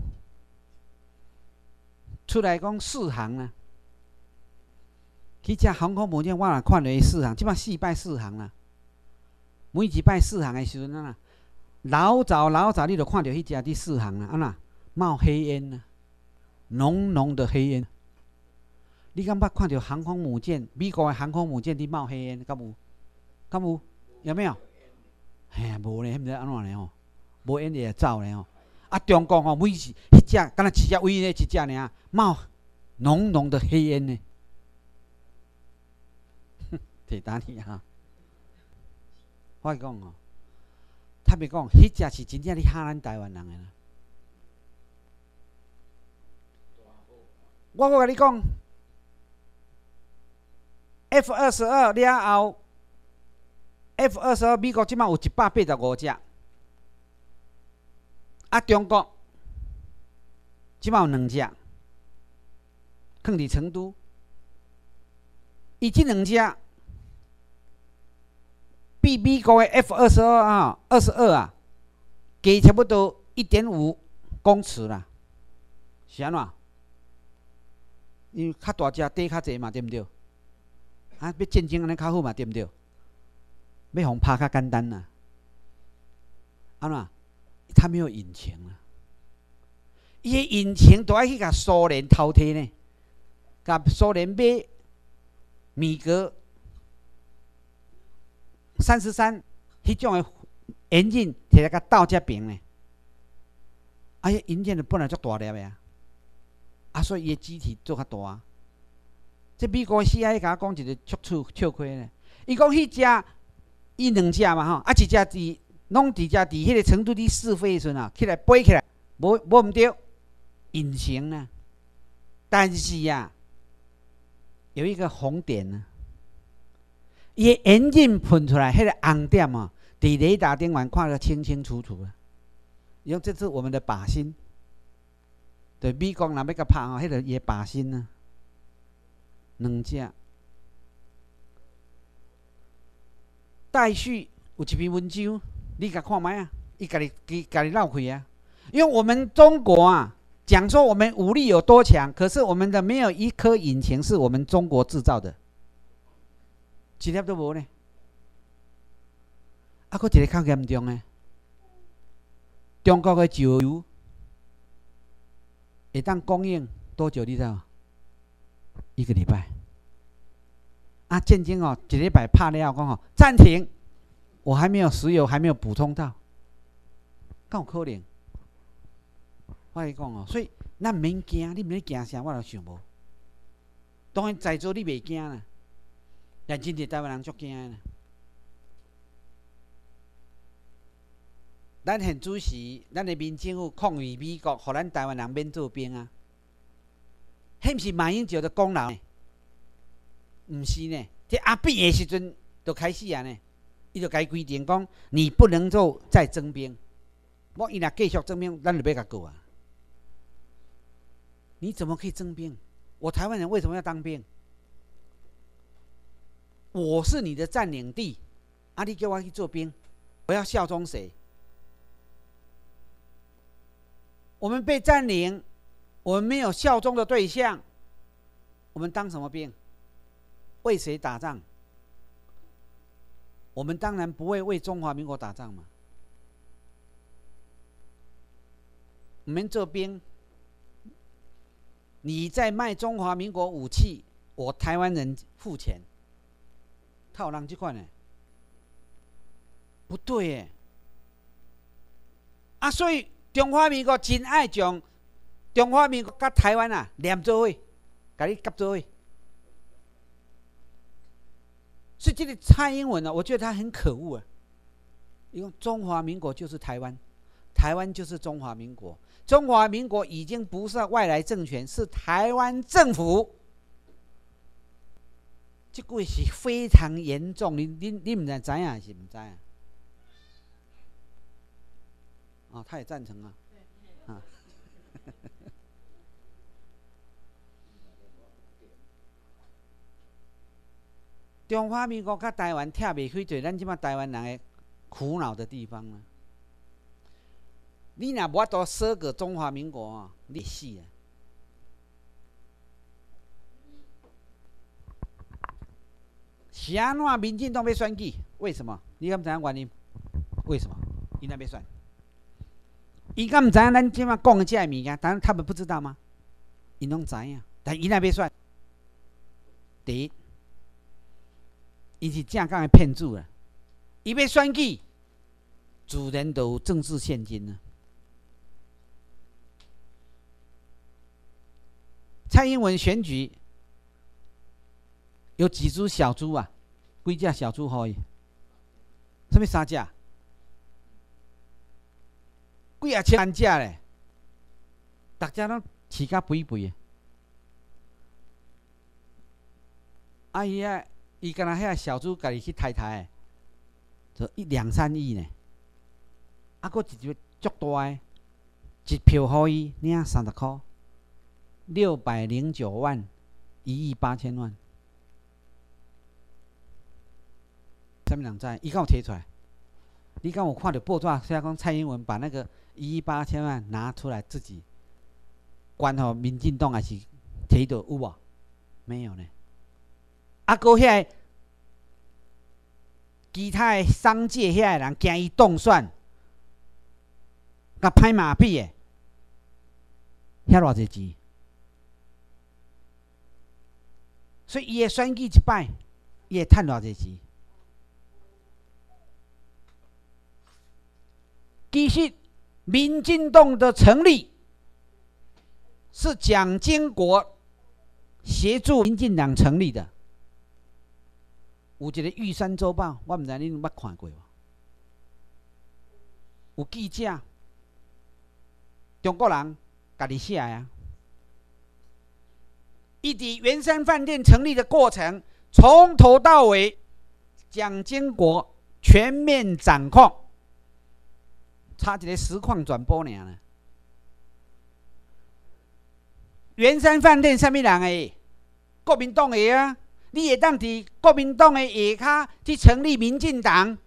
出来讲试航啦。迄只航空母舰我若看落去试航，即摆4摆试航啦。每一摆试航的时阵啊，老早你就看到迄只伫试航啦，那冒黑烟啊，浓浓的黑烟。你敢捌看到航空母舰？美国的航空母舰伫冒黑烟，敢有？敢有？有没有？嘿呀，无咧，迄毋知安怎咧吼，无烟就会走咧吼。啊，中国吼每是迄只，敢若一只唯一的一只尔，冒浓浓的黑烟呢。铁达尼哈，我讲哦，他别讲，迄只是真正咧吓咱台湾人的啦。我甲你讲 ，F-22了后 ，F-22美国即马有185只，啊，中国即马有2只，放伫成都，伊即2只。比美国的 F-22啊，22啊，加差不多1.5公尺啦，是安怎？因为较大只，底较济嘛，对毋对？啊，要战争安尼较好嘛，对毋对？要互拍较简单啦，安怎？它没有引擎啊，伊的引擎都爱去甲苏联偷摕呢，甲苏联买米格。33迄种的引擎摕来甲斗遮平呢，啊，迄引擎本来足大粒的啊，所以伊的机体做较大啊。这美国的 CIA 甲我讲一个笑话呢，伊讲迄只伊2只嘛吼，啊一只伫拢伫遮伫迄个成都伫试飞的时阵啊，起来飞起来，无毋对，引擎呢，但是啊，有一个红点呢。伊的引擎喷出来，迄个红点啊，伫雷达顶面看得清清楚楚啊。因为这是我们的靶心，对美国若要甲拍吼，迄个伊的靶心啊，2只。戴旭有一篇文章，你甲看卖啊，伊家己绕开啊。因为我们中国啊，讲说我们武力有多强，可是我们的没有一颗引擎是我们中国制造的。一粒都无呢，啊，佫一个较严重的，中国的石油会当供应多久？你知道？1个礼拜。啊，战争哦，1礼拜拍了后讲哦，暂停，我还没有石油，还没有补充到，敢有可能？我跟你讲哦，所以咱毋免惊，你毋免惊啥，我就想无。当然在座你袂惊啦。但真正台湾人足惊的。咱现主时，咱的民政府抗议美国，互咱台湾人免做兵啊。迄毋是马英九的功劳呢？毋是呢，这阿扁的时阵就开始啊呢，伊就该规定讲，你不能够再征兵。我伊若继续征兵，咱就要甲告啊。你怎么可以征兵？我台湾人为什么要当兵？我是你的占领地，啊，你叫我去做兵，我要效忠谁？ 我们被占领，我们没有效忠的对象，我们当什么兵？为谁打仗？我们当然不会为中华民国打仗嘛。我们做兵，你在卖中华民国武器，我台湾人付钱，他有人这款呢？不对耶！啊，所以中华民国真爱将中华民国甲台湾啊连做伙，甲你夹做伙。所以这个蔡英文呢，我觉得他很可恶啊！因为中华民国就是台湾，台湾就是中华民国，中华民国已经不是外来政权，是台湾政府。这句是非常严重，你唔知影是唔知啊？哦，他也赞成啊，啊。中华民国甲台湾拆袂开，就是咱即马台湾人的苦恼的地方啊。你若无法度舍个中华民国啊，你死啊！是安怎民进党要选举？为什么？你敢知影原因？为什么？因那要选？因敢唔知影咱即马讲的这物件？当然他们不知道吗？因拢知影，但因那要选。第一，因是正港的骗子啊！伊要选举，自然就有政治现金啊。蔡英文选举有几只小猪啊？几只小猪可以？什么3只？几啊千只咧？大家拢饲甲肥肥的。啊伊敢若遐小猪家己去抬抬的，就1、2、3亿呢。啊，佫一个足大的，一票互伊领30块，609万，1亿8千万。什么人知？伊敢有摕出来？你敢有看到报纸写讲蔡英文把那个1亿8千万拿出来自己关乎民进党还是摕到有无？没有呢。啊，搁遐其他的商界遐人惊伊动算，甲拍马屁的，遐偌济钱？所以伊的选举一摆，伊会趁偌济钱？其实，民进党的成立是蒋经国协助民进党成立的。有一个玉山周报，我唔知你有捌看过无？有记者，中国人家己写啊。伊伫圆山饭店成立的过程，从头到尾，蒋经国全面掌控。差一个实况转播尔呢。圆山饭店什么人的？国民党的啊！你会当伫国民党的下骹去成立民进党？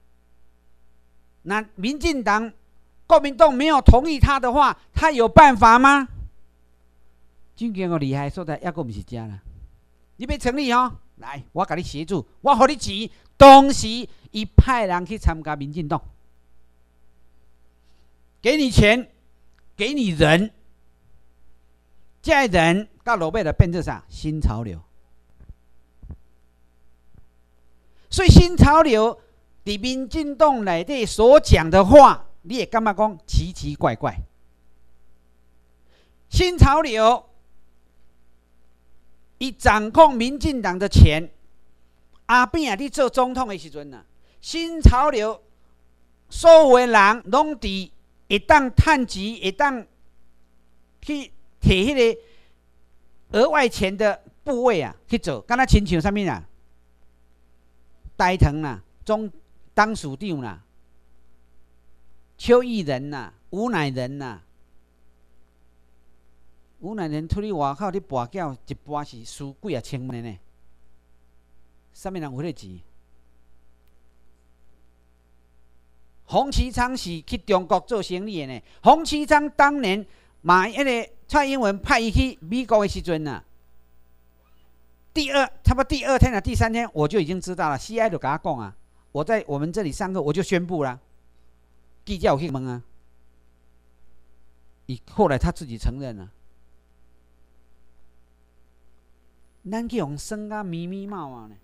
那民进党国民党没有同意他的话，他有办法吗？真正个厉害所在，抑个毋是这啦。你要成立哦，来，我甲你协助，我互你钱，同时伊派人去参加民进党。给你钱，给你人，这人到落尾就变成啥？新潮流。所以新潮流伫民进党内底所讲的话，你会感觉讲奇奇怪怪。新潮流伊掌控民进党的钱，阿扁伫做总统的时阵啊，新潮流所有的人拢伫会当趁钱，会当去摕迄个额外钱的部位啊去做，敢若亲像啥物啊？台糖啦，当属长啦，邱义仁啦，吴乃仁啦，吴乃仁出去外口咧跋筊，一跋是输几啊千万的呢？啥物人有迄个钱？ 洪奇昌是去中国做生意的呢。洪奇昌当年马迄个蔡英文派伊去美国的时阵啊，差不多第二天啊，第三天我就已经知道了。CIA 就跟他讲啊，我在我们这里上课，我就宣布了。记者有去问啊，后来他自己承认了。咱去用算甲咪咪毛啊呢，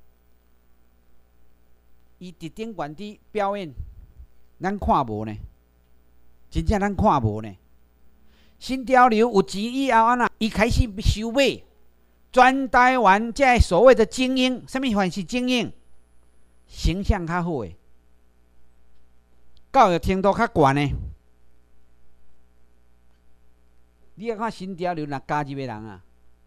伊伫顶悬伫表演，咱看无呢，真正咱看无呢。新潮流有钱以后安那，伊开始收买，全台湾这所谓的精英，什么款是精英？形象较好诶，教育程度较悬诶。你要看新潮流若加入的人啊，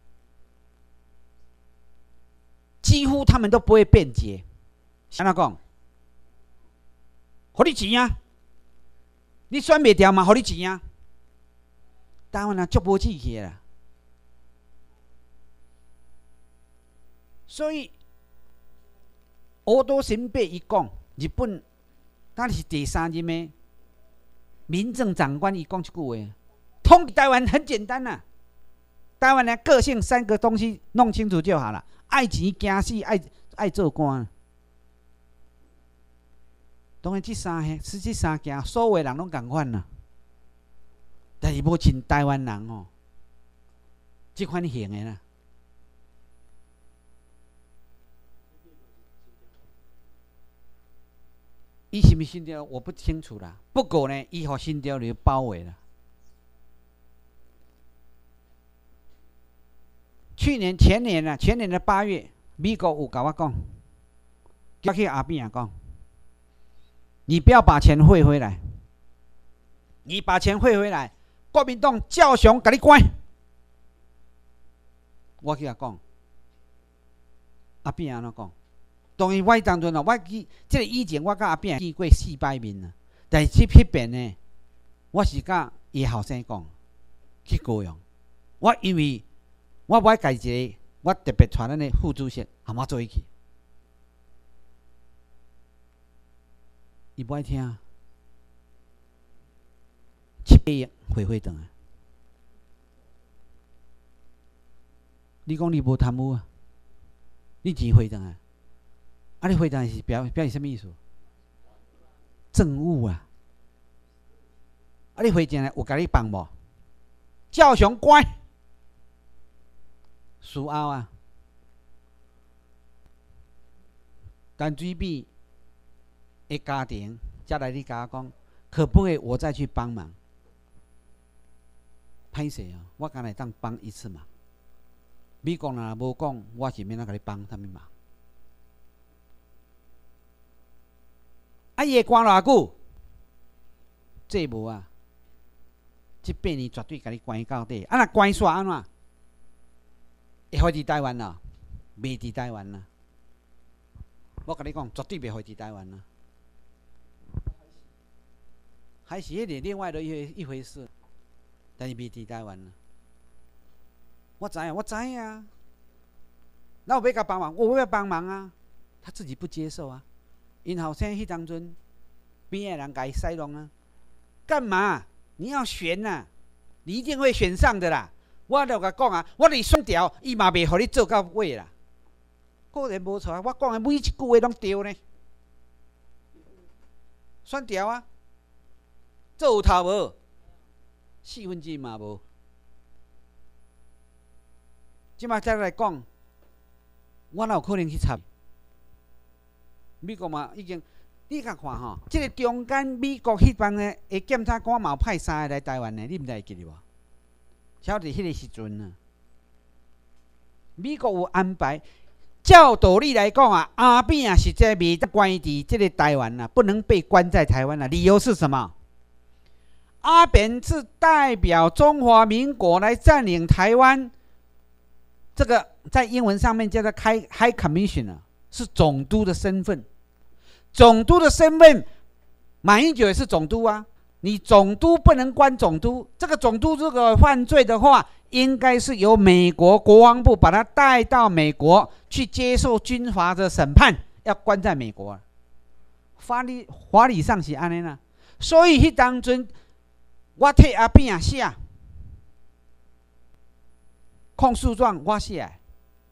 几乎他们都不会辩解。安怎讲？互你钱啊！你选袂掉嘛？互你钱啊！台湾人足无志气啦。所以，欧多先辈伊讲，日本他是第三任的民政长官，伊讲一句话：统治台湾很简单呐、台湾的个性三个东西弄清楚就好了。爱钱、惊死、爱做官。当然，这三件，所有人拢共款啦。但是无像台湾人哦，这款型的啦。伊是不是新潮？我不清楚啦。不过呢，伊互新潮流包围了。前年的8月，美国有跟我讲，叫去阿扁讲，你不要把钱汇回来，你把钱汇回来，国民党照常给你关。我去甲讲，阿扁安怎讲？当然，我当阵啊，这个以前我甲阿扁见过400面啊，但是这边呢，我是甲伊后生讲去高雄，因为我要家一个，我特别传咱的副主席和我做一起，伊不爱听，700亿回转啊！你讲你无贪污啊？你钱回转啊？啊，你回转是表示什么意思？政务啊！啊，你回转来有甲你帮无？照常关。事后啊，陈水扁的家庭才来你甲我讲，可不可以我再去帮忙？歹势啊，我敢来当帮一次忙。美国若无讲，我是免甲你帮啥物忙。啊，伊会关偌久？这无啊，这8年绝对甲你关到底。啊，若关煞安怎？会回伫台湾啦，袂伫台湾啦。我甲你讲，绝对袂回伫台湾啦。还是迄个另外的一回事，但是袂伫台湾啦。我知啊。那我要甲帮忙，我要帮忙啊，他自己不接受啊。因后生迄当阵，边的人甲伊塞弄啊，干嘛？你要选啊，你一定会选上的啦。我就甲讲啊，我哩选调，伊嘛袂互你做到尾啦。果然无错，我讲的每一句话拢对呢。选调啊，做有头无？4分之嘛无。即马再来讲，我哪有可能去插？美国嘛已经，你甲看吼，即个中间美国迄帮的检察官嘛有派3个来台湾的，你毋知会记得无？晓得迄个时阵啊，美国有安排。照道理来讲啊，阿扁啊实在袂得关伫这个台湾啊，不能被关在台湾啊。理由是什么？阿扁是代表中华民国来占领台湾，这个在英文上面叫做 High Commissioner， 是总督的身份。总督的身份，马英九也是总督啊。你总督不能关总督，这个总督如果犯罪的话，应该是由美国国防部把他带到美国去接受军阀的审判，要关在美国。 法理上是安尼啦。所以迄当阵，我替阿扁写控诉状，我写的，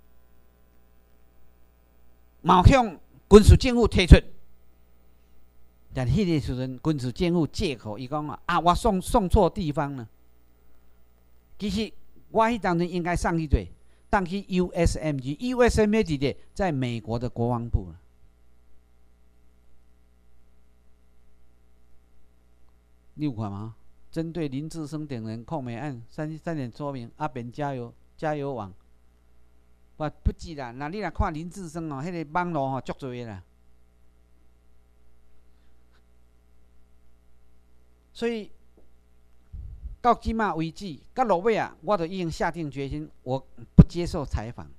嘛向军事政府提出。但迄个时阵，军事政府借口伊讲啊，我送错地方了。其实我迄当阵应该送去对，当去 USMG 在美国的国防部了。你有看吗？针对林志升等人控美案三点说明，阿扁加油网。不记啦，那你若看林志升哦，迄个网络吼足多的啦。所以到今嘛为止，到落尾啊，我都已经下定决心，我不接受采访，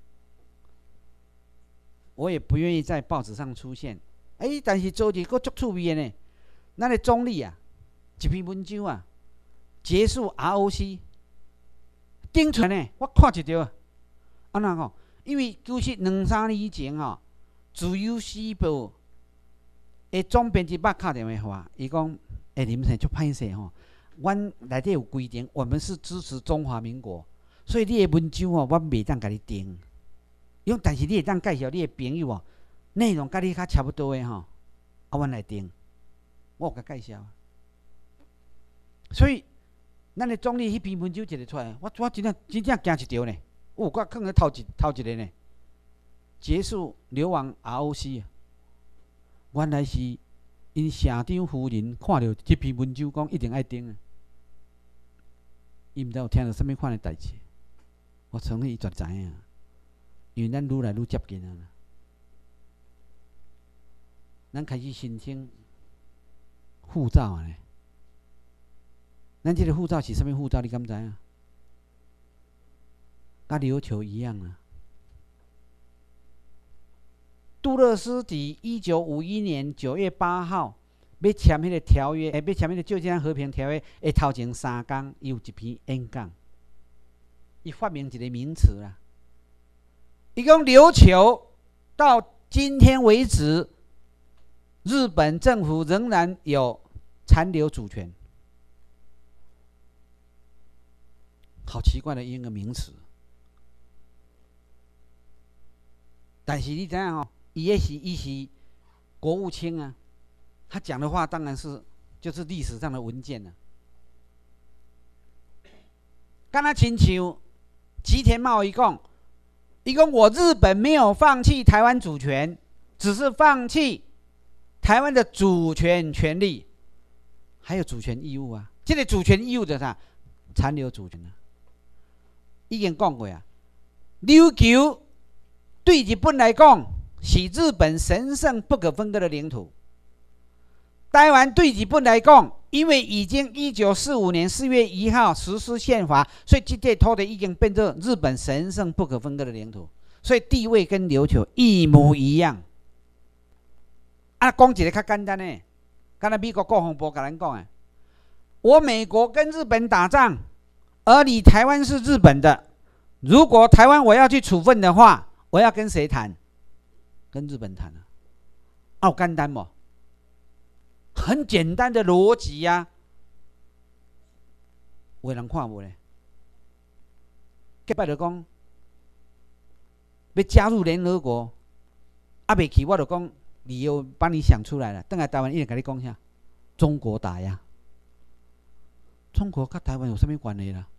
我也不愿意在报纸上出现。但是做一个足趣味的呢，咱的总理啊，一篇文章啊，结束 ROC， 顶出呢，我看一条，安怎讲？因为其实2-3年前哦，自由时报的总编辑捌敲电话话，伊讲。林先足歹势吼，阮内底有规定，我们是支持中华民国，所以你的文章哦，我袂当甲你登。因但是你会当介绍你的朋友哦，内容甲你较差不多的吼，阮来登，我有甲介绍。所以，咱的总理迄篇文章一个出来，我真正惊一条呢。我放在头一个呢，结束流亡 ROC， 原来是。因社长夫人看到这篇文章，讲一定爱登啊。伊毋知有听到什么款的代志，我从伊绝知影，因为咱愈来愈接近啊。咱开始申请护照啊，咱这个护照是什么护照？你敢知影？甲琉球一样啊。杜勒斯伫1951年9月8号要签迄个条约，要签迄个旧金山和平条约的头前3天，伊有一篇演讲，伊发明一个名词啦。伊讲琉球到今天为止，日本政府仍然有残留主权。好奇怪的一个名词，但是你知影吼？伊是国务卿啊，他讲的话当然是就是历史上的文件了。敢若亲像吉田茂伊讲我日本没有放弃台湾主权，只是放弃台湾的主权权利，还有主权义务啊。这个主权义务的啥？残留主权啊。已经讲过啊，琉球对日本来讲。是日本神圣不可分割的领土。台湾对日本来讲，因为已经1945年4月1号实施宪法，所以这块土地已经变成日本神圣不可分割的领土，所以地位跟琉球一模一样。讲一个较简单的，刚才美国国防部跟咱讲的，我美国跟日本打仗，而你台湾是日本的，如果台湾我要去处分的话，我要跟谁谈？跟日本谈啊，有简单不？很简单的逻辑呀，有人看无咧？结摆就讲要加入联合国，未去我就讲理由帮你想出来了。等下台湾一定跟你讲啥？中国打压，中国跟台湾有什么关系啦？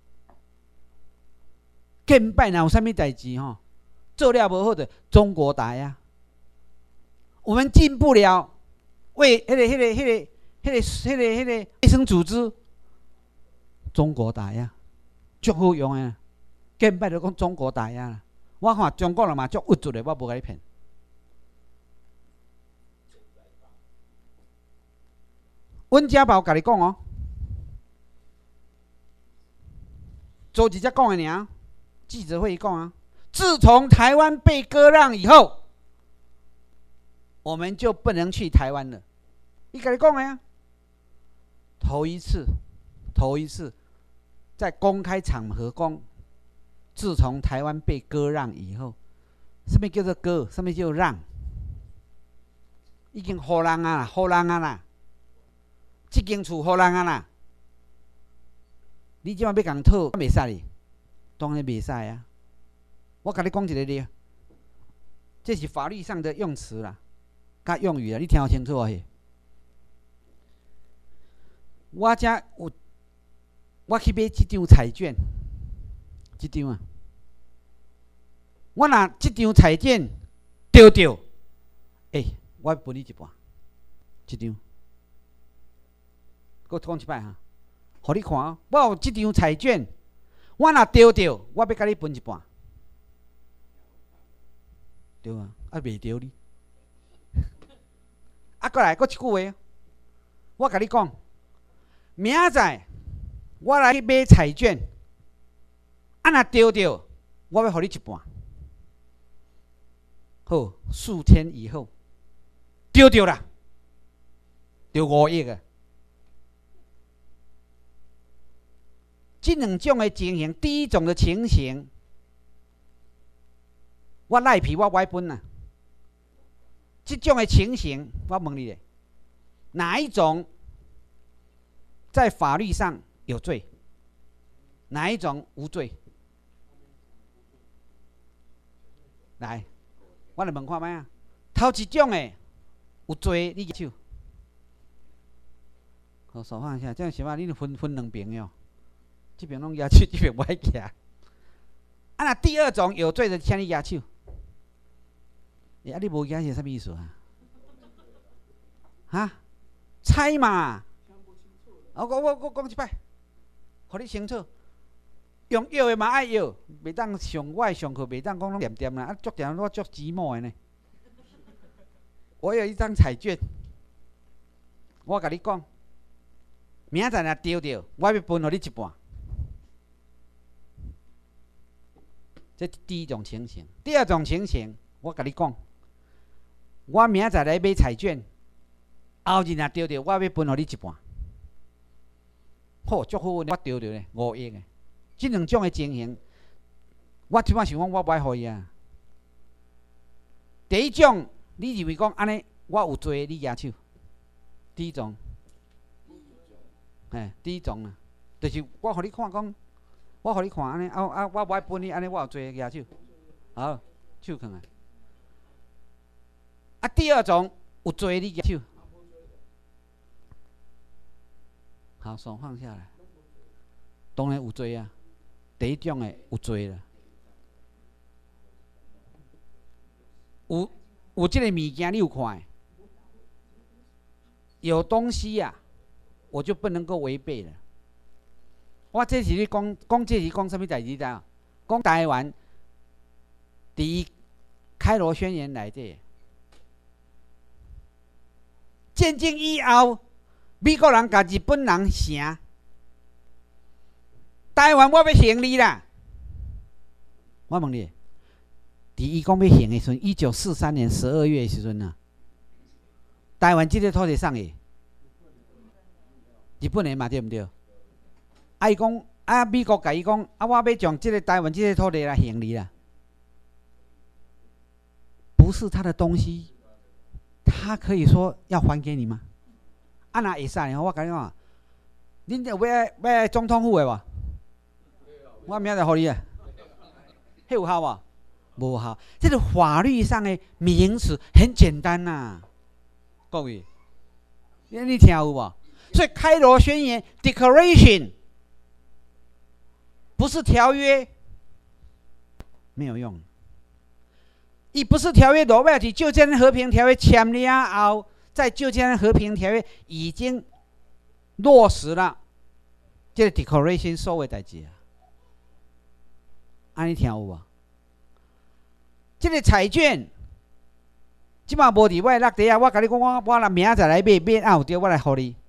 结摆哪有什么代志吼？做了无好的，中国打压。我们进不了为卫生组织，中国打压，足好用的。见摆就讲中国打压啦，我看中国人嘛足龌龊的，我无甲你骗。温家宝甲你讲哦，周几才讲的尔，记者会讲啊，自从台湾被割让以后。我们就不能去台湾了。你跟你讲的呀，头一次，在公开场合讲，自从台湾被割让以后，什么叫做割？什么叫让？ 已经互人啊啦，互人啊啦，即间厝互人啊啦。你即摆要共讨，袂使哩，当然袂使啊。我甲你讲一个哩，这是法律上的用词啦，甲用语啦，你听清楚啊！我遮有，我去买即张彩券，即张啊，我若即张彩券中着，我分你一半，即张。搁讲一摆哈，互你看哦，我有即张彩券，我若中着，我要甲你分一半，对啊，袂着你。过来，搁一句话，我甲你讲。明仔我来去买彩券，若中着，我要互你一半。好，4天以后中着啦，就5亿啊！这两种的情形，第一种的情形，我赖皮我歪分啊。这种的情形，我问你咧，哪一种？在法律上有罪，哪一种无罪？来，我来问看卖啊。头一种诶有罪，你举手。好，手放下，这样行吗？你分两边哟，这边拢举手，这边袂举。那第二种有罪的，请你举手。你无举是啥意思啊？哈？猜嘛？我讲一摆，互你清楚。用药的嘛爱药，袂当上我的上课，袂当讲拢点点啦。足点我足寂寞的呢。我有一张彩券，我甲你讲，明仔若中着，我要分互你一半。这是第一种情形。第二种情形，我甲你讲，我明仔来买彩券，后日若中着，我要分互你一半。好，足好运，我中着咧5亿诶。这两种的情形，我即摆想讲，我不爱互伊啊。第一种，你认为讲安尼，我有罪，你举手。第一种，第一种啊，就是我互你看讲，我互你看安尼，我不爱分你安尼，我有罪，举手。好，手放下。第二种有罪，你举手。好，手放下来。当然有罪啊，第一种的有罪啦。有这个物件你有看？有东西啊，我就不能够违背了。我这是咧讲这是讲什么代志？知道？讲台湾伫开罗宣言内底，战争以后。美国人甲日本人成，台湾我要成立啦。我问你，伫伊讲要成的时阵，1943年12月的时阵啊，台湾这个土地送的，日本人嘛对不对？伊讲美国甲伊讲我要将这个台湾这个土地来成立啦，不是他的东西，他可以说要还给你吗？若会使呢？我甲你讲，恁要总统府的无？我明仔互你啊。迄有效无？无效。这个法律上的名词很简单呐，各位，你听有无？所以开罗宣言 （Declaration） 不是条约，没有用。伊不是条约，落尾是旧金山和平条约签了后。在旧金山和平条约已经落实了，这个 declaration 所谓代志啊，安尼听有无？这个彩券，即马无伫我落地啊！我甲你讲，我若明仔载来买有对，我来互你，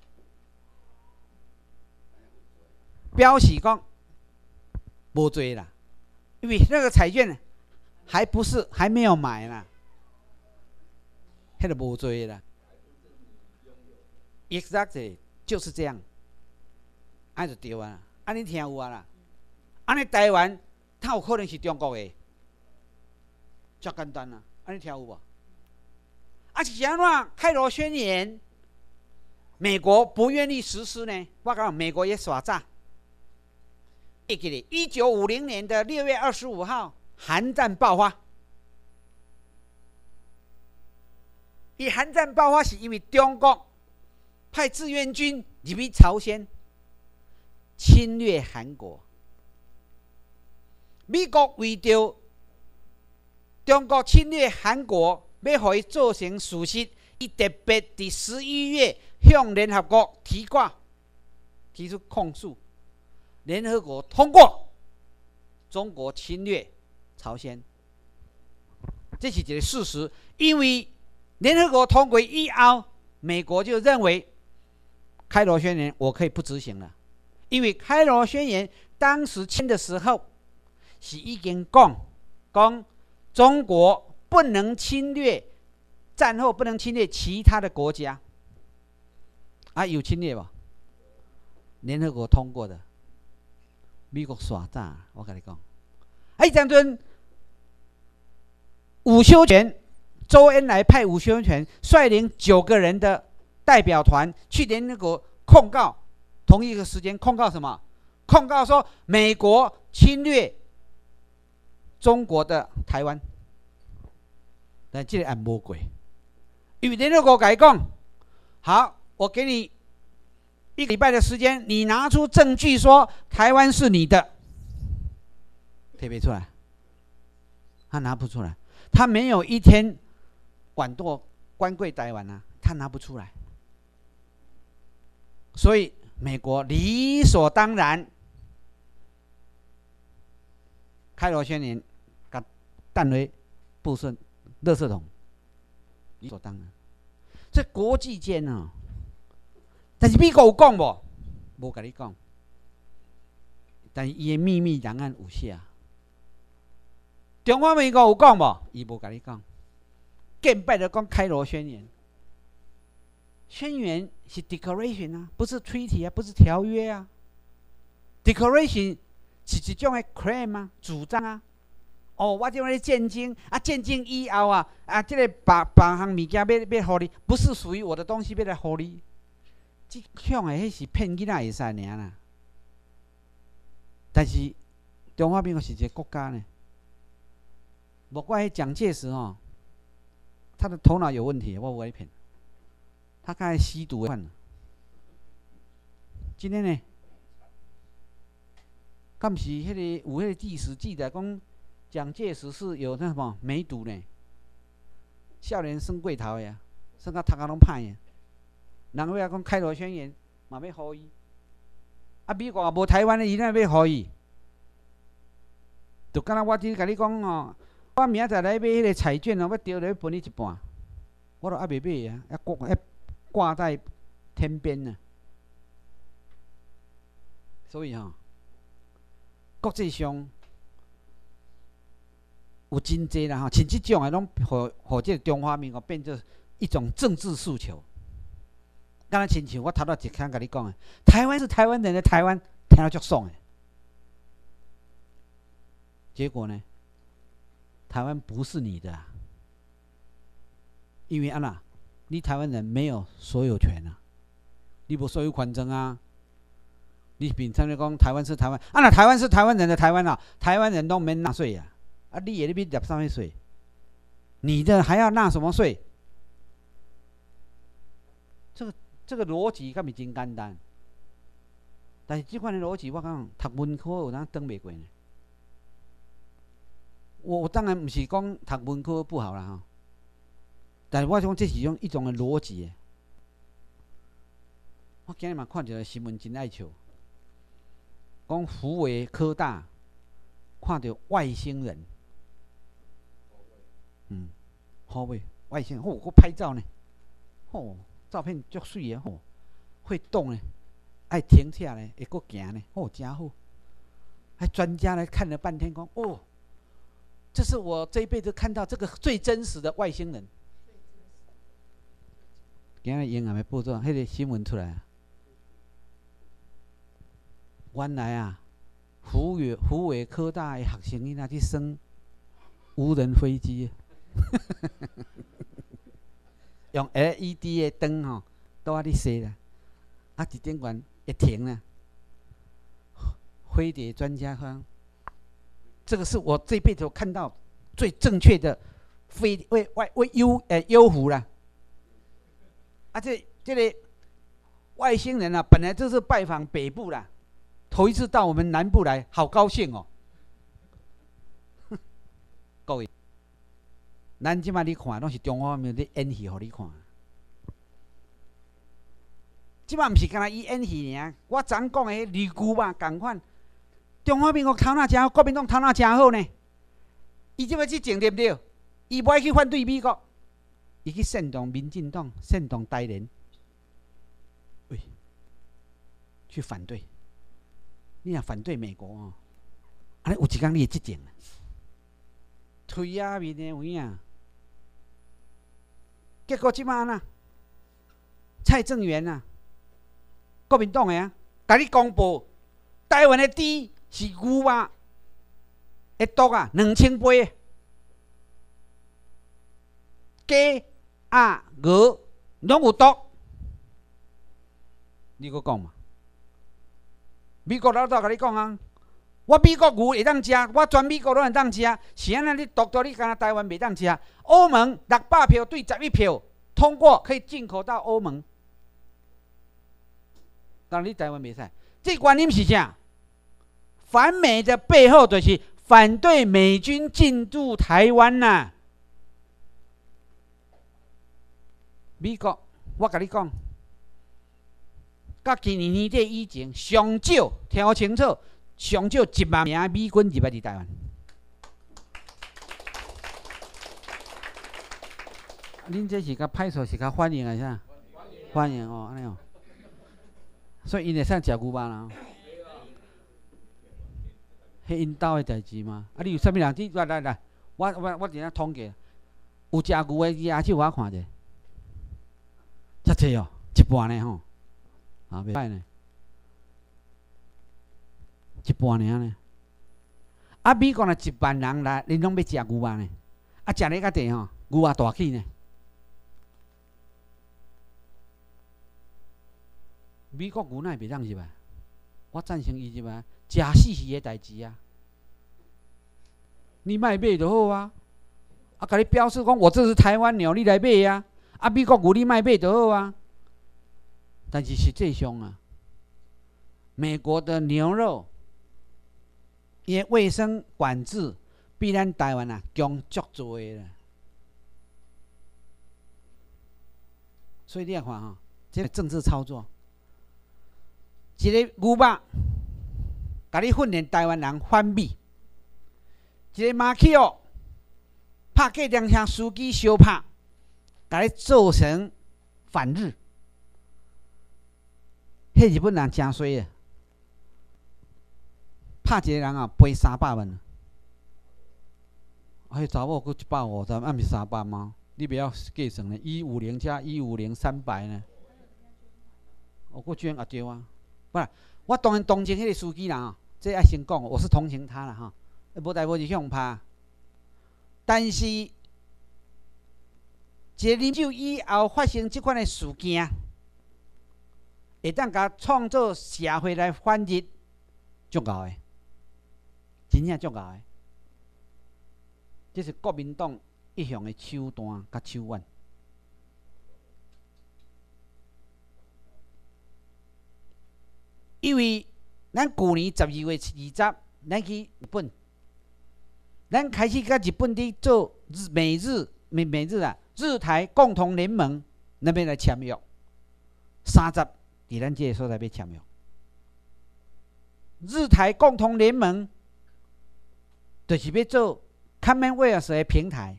表示讲无罪啦，因为那个彩券还没有买啦，迄个无罪啦。Exactly 就是这样，安就对啊，安尼听有啊啦，安尼台湾，它有可能是中国的，足简单啊，安尼听有无？ 是安怎？开罗宣言，美国不愿意实施呢？我讲美国也耍诈。1950年的6月25号，韩战爆发。韩战爆发是因为中国派志愿军入去朝鲜，侵略韩国。美国为着中国侵略韩国，要互伊造成事实，伊特别在11月向联合国提出控诉。联合国通过中国侵略朝鲜，这是一个事实。因为联合国通过以后，美国就认为开罗宣言我可以不执行了，因为开罗宣言当时签的时候是已经讲中国不能侵略，战后不能侵略其他的国家。有侵略吧？联合国通过的。美国耍诈，我跟你讲。当阵伍修权，周恩来派伍修权率领9个人的代表团去联合国控告，同一个时间控告什么？控告说美国侵略中国的台湾。但这个案没过，因为联合国跟他讲，好，我给你1个礼拜的时间，你拿出证据说台湾是你的，提不出来，他拿不出来，他没有一天管过台湾啊，他拿不出来，所以美国理所当然，开罗宣言把弹回部顺垃圾桶，理所当然。这国际间啊。但是美国有讲无？无跟你讲。但是伊的秘密档案有写。中华民国有讲无？伊无跟你讲。更拜的讲开罗宣言。宣言是 declaration 啊，不是 treaty 啊，不是条约啊。declaration 是一种的 claim 啊，主张啊。我这边战争啊，战争以后啊，这个别项物件要互你，不是属于我的东西，要来互你。这种的，迄是骗囡仔会使尔啦。但是中华民国是一个国家呢。莫怪蒋介石他的头脑有问题，我无爱骗。他刚才吸毒犯了。今天呢，敢是迄个有迄个历史记载讲，蒋介石是有那什么梅毒呢？少年升过头的，升到头壳拢歹的。人要讲开罗宣言，嘛要互伊。美国也无台湾的，伊哪要互伊？就敢若我今甲你讲我明仔载来买迄个彩券要丢了要分你一半，我都还袂买啊，还挂在天边呢。所以国际上有真济啦像这种的拢互这个中华民国变作一种政治诉求。刚才亲像我头一项甲你讲的，台湾是台湾人的台湾，听到足爽的。结果呢，台湾不是你的因为你台湾人没有所有权啊，你无所有权证啊。你凭啥讲台湾是台湾？那台湾是台湾人的台湾啊，台湾人都免纳税啊。你也那边纳啥物税？你的还要纳什么税？这个逻辑敢是真简单，但是这款的逻辑，我讲读文科有人登袂过呢。我当然不是讲读文科不好啦但是我讲这是一种的逻辑。我今日嘛看一个新闻真爱笑，讲福维科大看到外星人，好喂，外星人我拍照呢，照片足水的会动呢，爱停下来，会搁行呢，真好。还专家来看了半天，讲这是我这一辈子看到这个最真实的外星人。今日英文的报纸，迄个新闻出来原来福伟科大的学生囡仔去升无人飞机。 用 LED 的灯吼，都啊你熄啦，啊一点关会停啦。飞碟专家说，这个是我这辈子看到最正确的幽浮啦。啊，这个外星人啊，本来就是拜访北部啦，头一次到我们南部来，好高兴哦。各位，咱即摆你看，拢是中华民国演戏，互你看。即摆毋是干那伊演戏尔，我昨讲的绿牛嘛共款。中华民国头脑真好，国民党头脑真好呢。伊即摆去整对不对？伊不爱去反对美国，伊去煽动民进党，煽动台联，喂，去反对。你若反对美国哦，安尼有一天你会执政啊，推啊面的有影。结果即摆安那？蔡正元啊，国民党的啊，甲你公布台湾的猪是牛肉的毒啊，2000倍。鸡、鸭、鹅拢有毒，你搁讲嘛？美国老早甲你讲啊，我美国牛会当食，我全美国拢会当食，是安尼你独到你敢若台湾袂当食。欧盟600票对11票通过，可以进口到欧盟，但你台湾袂使。这原因是啥？反美的背后就是反对美军进驻台湾呐、啊。美国，我甲你讲，甲今年年底以前，上少听好清楚，上少1万名美军入来伫台湾。恁这是甲派出是甲欢迎啊啥？欢迎哦，安尼哦。所以因会使食牛肉啦。迄因兜的代志嘛。啊，你有啥物人？你来，我伫遐统计，有食牛的亚洲我看者，遮济哦，1半呢吼，啊，袂歹呢，1半尔呢。啊，美国若1万人来，恁拢要食牛肉呢，啊，食咧较地吼，牛肉大起呢。美国牛奶袂当入来，我赞成伊入来，食死是个代志啊！你卖买就好啊，啊，甲你标示讲我这是台湾牛，你来买啊！啊，美国牛你卖买就好啊。但是实际上啊，美国的牛肉，伊的卫生管制比咱台湾啊强足多啦。所以你来看哈，这个政治操作。一个牛肉，甲你训练台湾人反美；一个马去哦，拍计程车司机相拍，甲你做成反日。迄日本人真衰啊！拍一个人啊，赔300万。迄查某佫150，啊，毋是300吗？你不要计算呢，150加150 300呢？我居然也对啊！不啦，我当然同情迄个司机人啊，这爱先讲，我是同情他啦哈，无代无志向拍。但是，一个啉酒以后发生即款的事件，会当甲创造社会来反日，足够的，真正足够的。这是国民党一向的手段甲手腕。因为咱去年12月20，咱去日本，咱开始甲日本伫做美日啊，日台共同联盟那边来签约，30伫咱这个所在要签约。日台共同联盟就是要做 Commonwealth 的平台，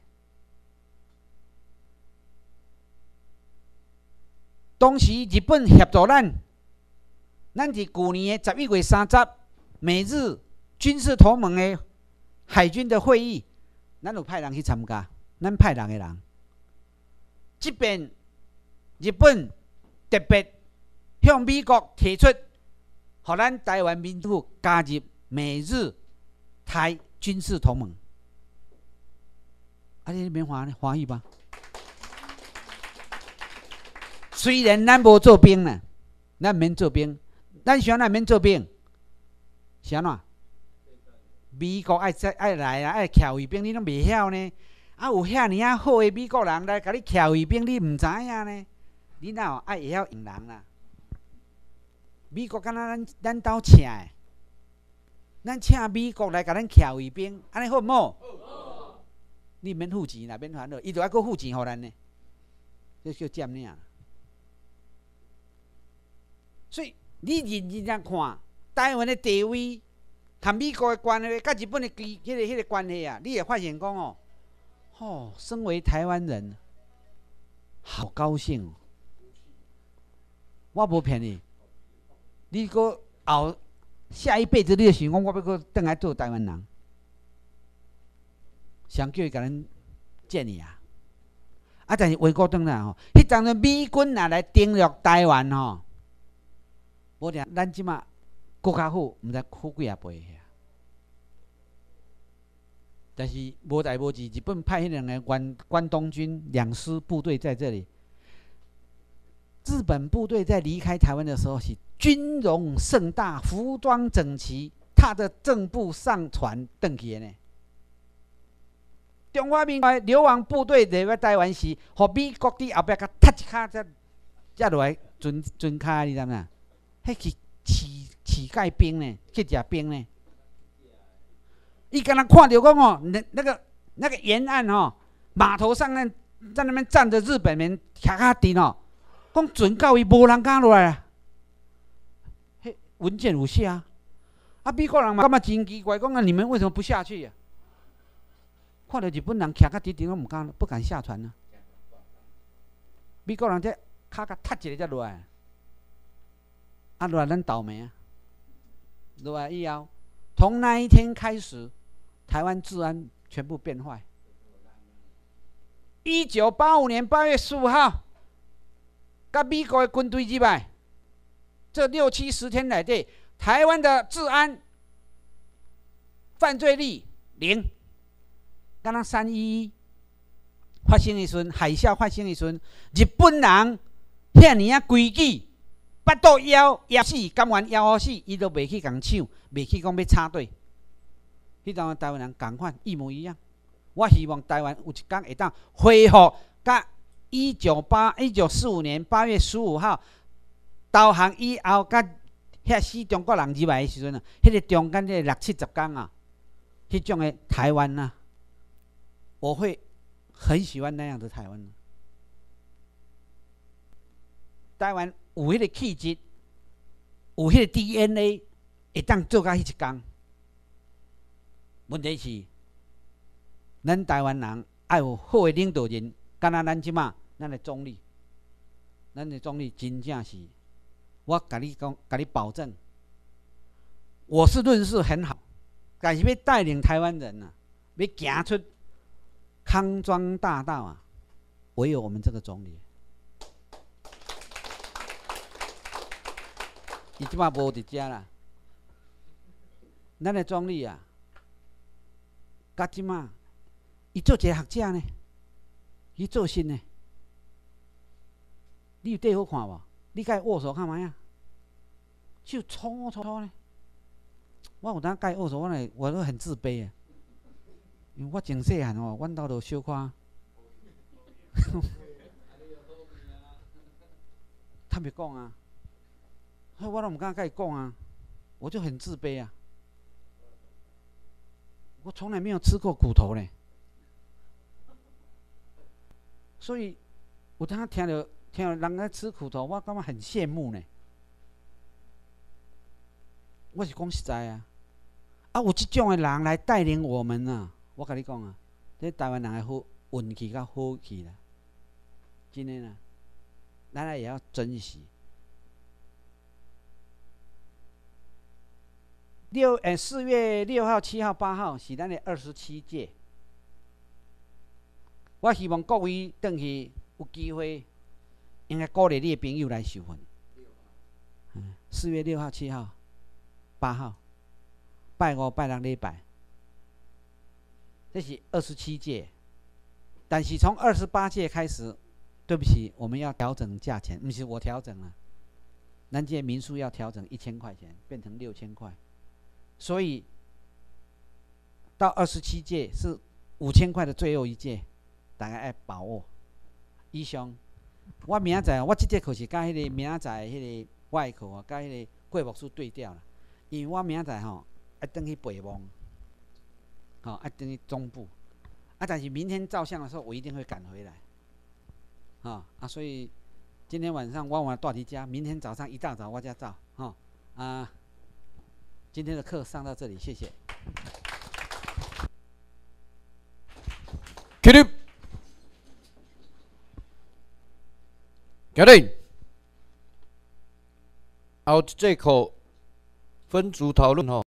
当时日本协助咱。咱伫去年的11月30，美日军事同盟的海军的会议，咱有派人去参加，咱派人的人。即边日本特别向美国提出，互咱台湾民主加入美日台军事同盟。啊，你免欢喜吧？ 虽然咱无做兵呢，咱免做兵，咱想咱免做兵，是安怎？美国爱来啊，爱徛卫兵，你拢袂晓呢？啊，有遐尼啊好诶美国人来甲你徛卫兵，你毋知影呢？你哪有爱会晓用人啦？美国敢若咱兜请诶，咱请美国来甲咱徛卫兵，安尼好毋好？你免付钱啦，免烦恼，伊就爱搁付钱互咱呢，这叫占领。所以你认真来看台湾的地位，甲美国的关系，甲日本的迄个关系啊，你会发现讲哦，身为台湾人，好高兴哦！我无骗你，你搁后下一辈子你就想讲，我要搁转来做台湾人。谁叫伊甲咱建议啊？啊，但是话讲转来迄当阵美军若来登陆台湾无定咱即马国较好，毋知好几啊倍遐。但是无代无志，日本派迄两个关东军2师部队在这里。日本部队在离开台湾的时候是军容盛大，服装整齐，踏着正步上船登去的呢。中华民国流亡部队入来台湾时，互美国伫后壁甲踢一骹才落来船骹，你知影？迄是乞丐兵呢，去食兵呢。伊敢若看到讲那个沿岸码头上在那边站着日本人徛较低讲船到伊无人敢落来啊。迄文件有写啊，美国人嘛感觉真奇怪，讲你们为什么不下去啊？看到日本人徛较低低，拢不敢下船啊。美国人这脚甲踢一个才落来，落来咱倒霉啊！落来以后，从那一天开始，台湾治安全部变坏。1985年8月15号，甲美国的军队入来，这6、7、10天内底，台湾的治安犯罪率0。敢若311发生的时阵，海啸发生的时阵，日本人遐尼啊规矩，巴肚枵死，甘愿枵好死，伊都袂去共抢，袂去讲要插队。迄当台湾人共款一模一样。我希望台湾有一天会当恢复，甲1945年8月15号投降以后，甲遐死中国人入来的时阵迄个中间迄个60、70天啊，迄种的台湾啊。我会很喜欢那样的台湾。台湾有迄个气质，有迄个 DNA， 会当做到迄一天。问题是，咱台湾人爱有好的领导人，敢若咱即马咱的总理，真正是，我甲你讲，甲你保证，我是论事很好，但是要带领台湾人要行出康庄大道啊，唯有我们这个总理。伊即摆无伫遮啦，咱的总理啊，甲即摆，伊做一个学者呢，伊做新呢，你有缀好看无？你甲伊握手干嘛呀？手粗粗呢？我有当甲伊握手，我都很自卑啊。因为我真细汉阮兜就小可，他袂讲啊，我都毋敢甲伊讲啊，我就很自卑啊。我从来没有吃过苦头呢，所以有当听到人在吃苦头，我感觉很羡慕呢。我是讲实在啊，有这种的人来带领我们啊。我甲你讲啊，这台湾人的好运气甲好气啦，真的啦，咱也要珍惜。4月6号、7号、8号是咱的27届。我希望各位转去有机会，应该鼓励你的朋友来受训。4月6号、7号、8号，拜5、拜6礼拜。这是27届，但是从28届开始， 对不起，我们要调整价钱，不是我调整了，咱这民宿要调整1000块钱，变成6000块，所以到27届是5000块的最后一届，大家要把握。以上，我明仔载我这节课是甲迄个明仔载迄个我的课啊，甲迄个过目师对调啦，因为我明仔载吼要转去北蒙，要转去中部，但是明天照相的时候我一定会赶回来，所以今天晚上我住伫家，明天早上一大早我才走，今天的课上到这里，谢谢。 起立，行礼。后一节课分组讨论吼。